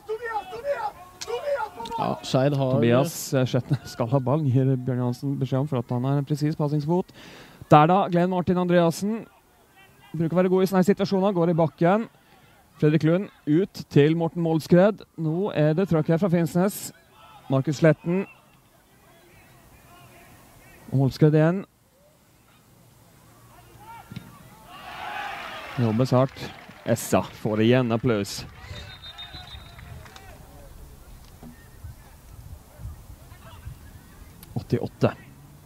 Ja, Skeid har... Tobias Skjetne skal ha ballen, gir Bjørn Jansen beskjed om for at han har en presis passingsfot. Der da, Glenn Martin Andreasen. Bruker å være god i sånne situasjoner, går i bakken. Fredrik Lund ut til Morten Målskred. Nå er det trøkk her fra Finnsnes. Markus Sletten. Målskred igjen. Jobbes hardt. Essa får igjen applaus. åttiåtte.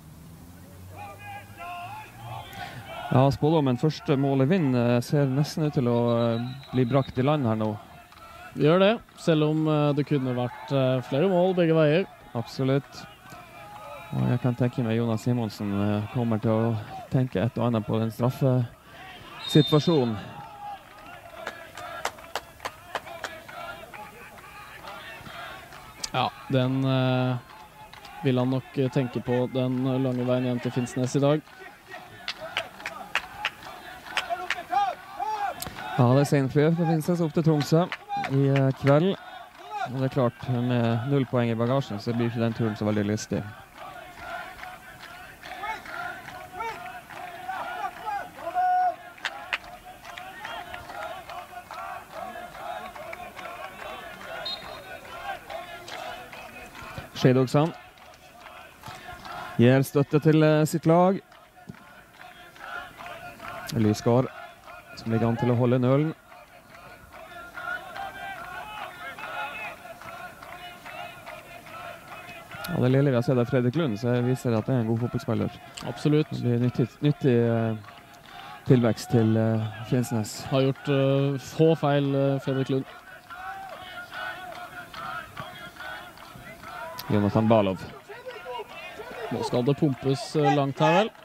Ja, spådommen første mål i vind ser nesten ut til å bli brakt i land her nå. Gjør det, selv om det kunne vært flere mål begge veier. Absolutt. Og jeg kan tenke meg Jonas Simonsen kommer til å tenke et og annet på den straffesituasjonen. Ja, den eh, vil han nok tenke på den lange veien hjem til Finnsnes i dag. Ja, det er senflyet for Finnsnes opp til Tromsø i eh, kveld. Og det er klart, med null poeng i bagasjen så blir ikke den turen så veldig lystig. Skjedogsan gir støtte til uh, sitt lag. Lysgård som ligger an til å holde nølen. Ja, det lille vi har sett av Fredrik Lund, så viser det at det er en god fotballspiller. Absolutt. Det blir nyttig, nyttig uh, tilvekst til uh, Finnsnes. Har gjort uh, få feil, uh, Fredrik Lund. Jonathan Balov. Nå skal det pumpes uh, langt her, vel.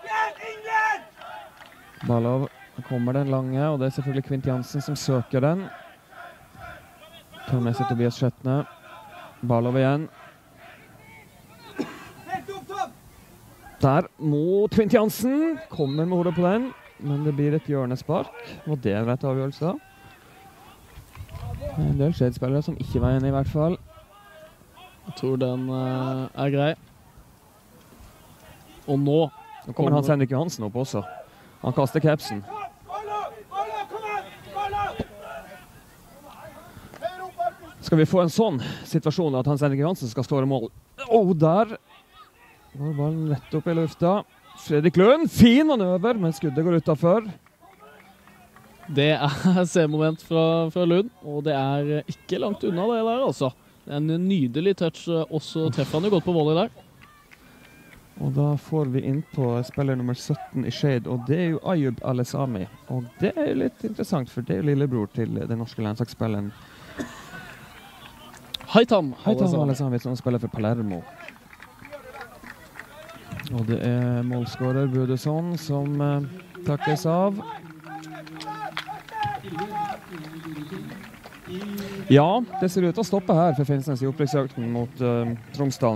Balov kommer den lange, og det er selvfølgelig Kvint Jansen som søker den. Tar med seg Tobias Skjøttene. Balov igjen. Der mot Kvint Jansen. Kommer med hodet på den, men det blir et hjørnespark. Og det er rett avgjørelse. En del skjedspillere som ikke var enig i hvert fall. Jeg tror den uh, er grei. Og nå Nå kommer Hans Henrik Johansen opp også. Han kaster capsen. Skal vi få en sånn situasjon at Hans Henrik Johansen skal stå i mål? Åh, der går ballen rett opp i lufta. Fredrik Lund, fin manøver, men skuddet går utenfor. Det er C-moment fra, fra Lund, og det er ikke langt unna det der, altså. Det er en nydelig touch, og så treffer han jo godt på volley der. Og da får vi inn på spiller nummer sytten i Shade, og det er jo Ayub Alesami. Og det er jo litt interessant, for det er jo lillebror til den norske landslagsspilleren Haitam Haitam Alesami, som spiller for Palermo. Og det er målskårer Budesson som eh, takkes av. Ja, det ser ut til å stoppe her for Finnsnes i opprykksjakten mot uh, Tromsdalen.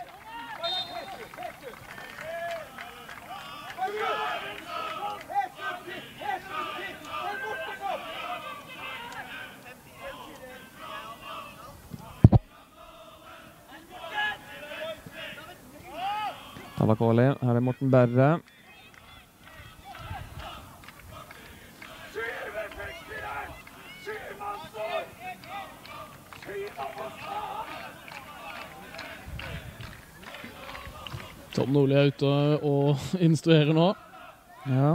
Tavakoli, her er Morten Berre. Tom Nordli er ute og instruerer nå. Ja.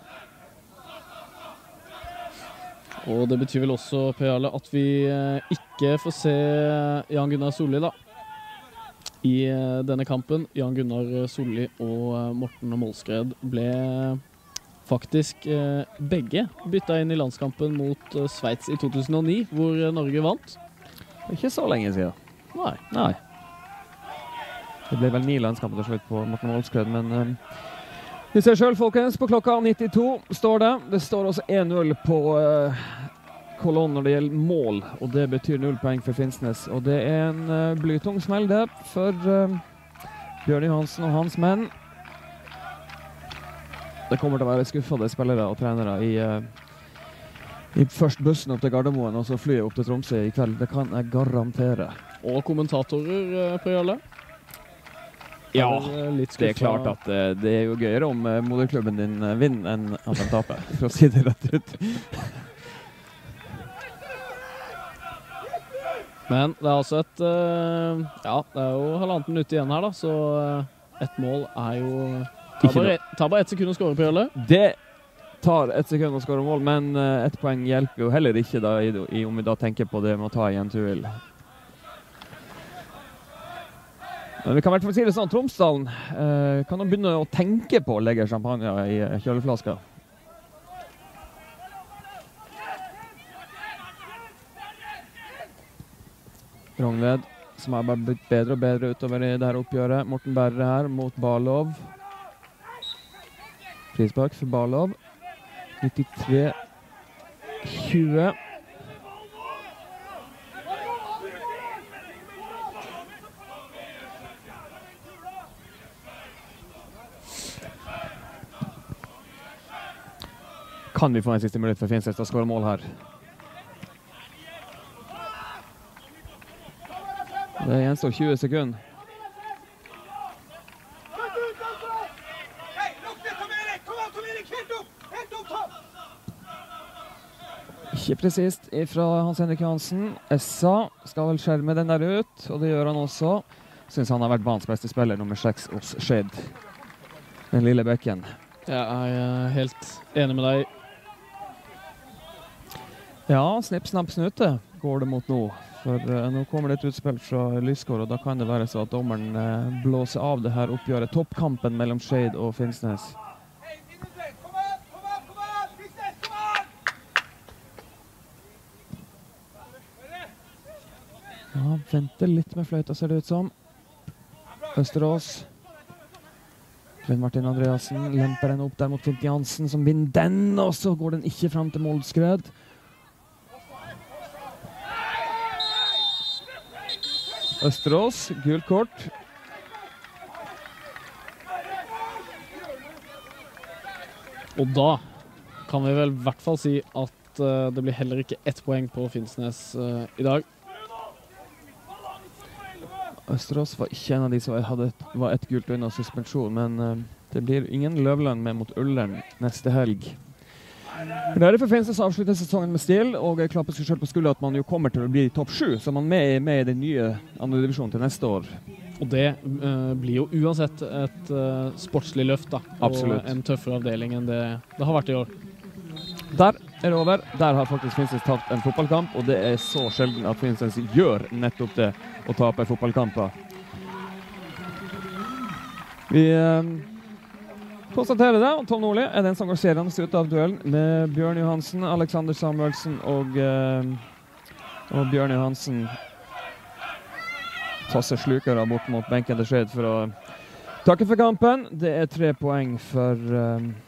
Og det betyr vel også, Per Jarle, at vi ikke får se Jan Gunnar Solli da. I denne kampen. Jan Gunnar Solli og Morten Målskred ble faktisk begge byttet inn i landskampen mot Sveits i to tusen og ni, hvor Norge vant. Ikke så lenge siden. Nei. Nei. Det ble vel ni landskamper til slutt på Morten Målskred, men um, vi ser selv, folkens, på klokka nittito står det. Det står også en null på uh, kolonnen når det gjelder mål, og det betyr null poeng for Finnsnes. Og det er en uh, blytung smell det for uh, Bjørn Johansen og hans menn. Det kommer til å være skuffede spillere og trenere i, uh, i først bussen opp til Gardermoen, og så flyet opp til Tromsø i kveld. Det kan jeg garantere. Og kommentatorer, Per Jarle? Ja, det er klart at uh, det er jo gøyere om uh, moderklubben din uh, vinner enn at den taper, for å si det rett ut. Men det er altså et, uh, ja, det er jo halvannet minutt igjen her da, så uh, ett mål er jo... Ta bare, ta bare ett sekund å skåre på Jølle. Det tar ett sekund å skåre mål, men uh, ett poeng hjelper jo heller ikke da, i, i, om vi da tenker på det med å ta igjen Tuil. Men vi kan i hvert fall si det sånn, Tromsdalen uh, kan de begynne å tenke på å legge champagne i kjøleflaska. Rognved, som har bare blitt bedre og bedre utover i dette oppgjøret. Morten Berre her mot Barlov. Frispark for Barlov. nittitre tjue. Kan vi få en siste mulighet for Finnsnes til å skåre mål her? Det gjenstår tjue sekunder. Ikke presist fra Hans Henrik Johansen. Essa skal vel skjerme den der ut, og det gjør han også. Synes han har vært banens beste spiller, nummer seks hos Skeid. Den lille bekken. Jeg er helt enig med deg. Ja, snipp, snapp, snute går det mot nå. For uh, nå kommer det et utspill fra Lysgård, og da kan det være så at dommeren uh, blåser av det her oppgjøret. Toppkampen mellom Skeid og Finnsnes. Ja, venter litt med fløyta, ser det ut som. Østerås. Glenn Martin Andreasen lemper den opp der mot Fint Jansen, som vinner den, og så går den ikke frem til Moldskred. Østerås, gult kort. Og da kan vi vel i hvert fall si at uh, det blir heller ikke ett poeng på Finnsnes uh, i dag. Østerås var ikke en av de som hadde et, var et gult unna suspensjon, men uh, det blir ingen Løvland med mot Ullern neste helg. Det er det for Finnsnes avslutter sesongen med stil, og jeg klapper seg selv på skulder at man jo kommer til å bli topp sju, så man er med i den nye andre divisjonen til neste år. Og det uh, blir jo uansett et uh, sportslig løft da, Absolutt. Og en tøffere avdeling enn det det har vært i år. Der er det over. Der har faktisk Finnsnes tapt en fotballkamp, og det er så sjelden at Finnsnes gjør nettopp det, å tape fotballkamper. Vi uh, konstaterer det, og Tom Nordli er den som går serien ut av duellen med Bjørn Johansen, Alexander Samuelsen og, uh, og Bjørn Johansen tasser slukere bort mot benken til Skeid for å takke for kampen. Det er tre poeng for... Uh,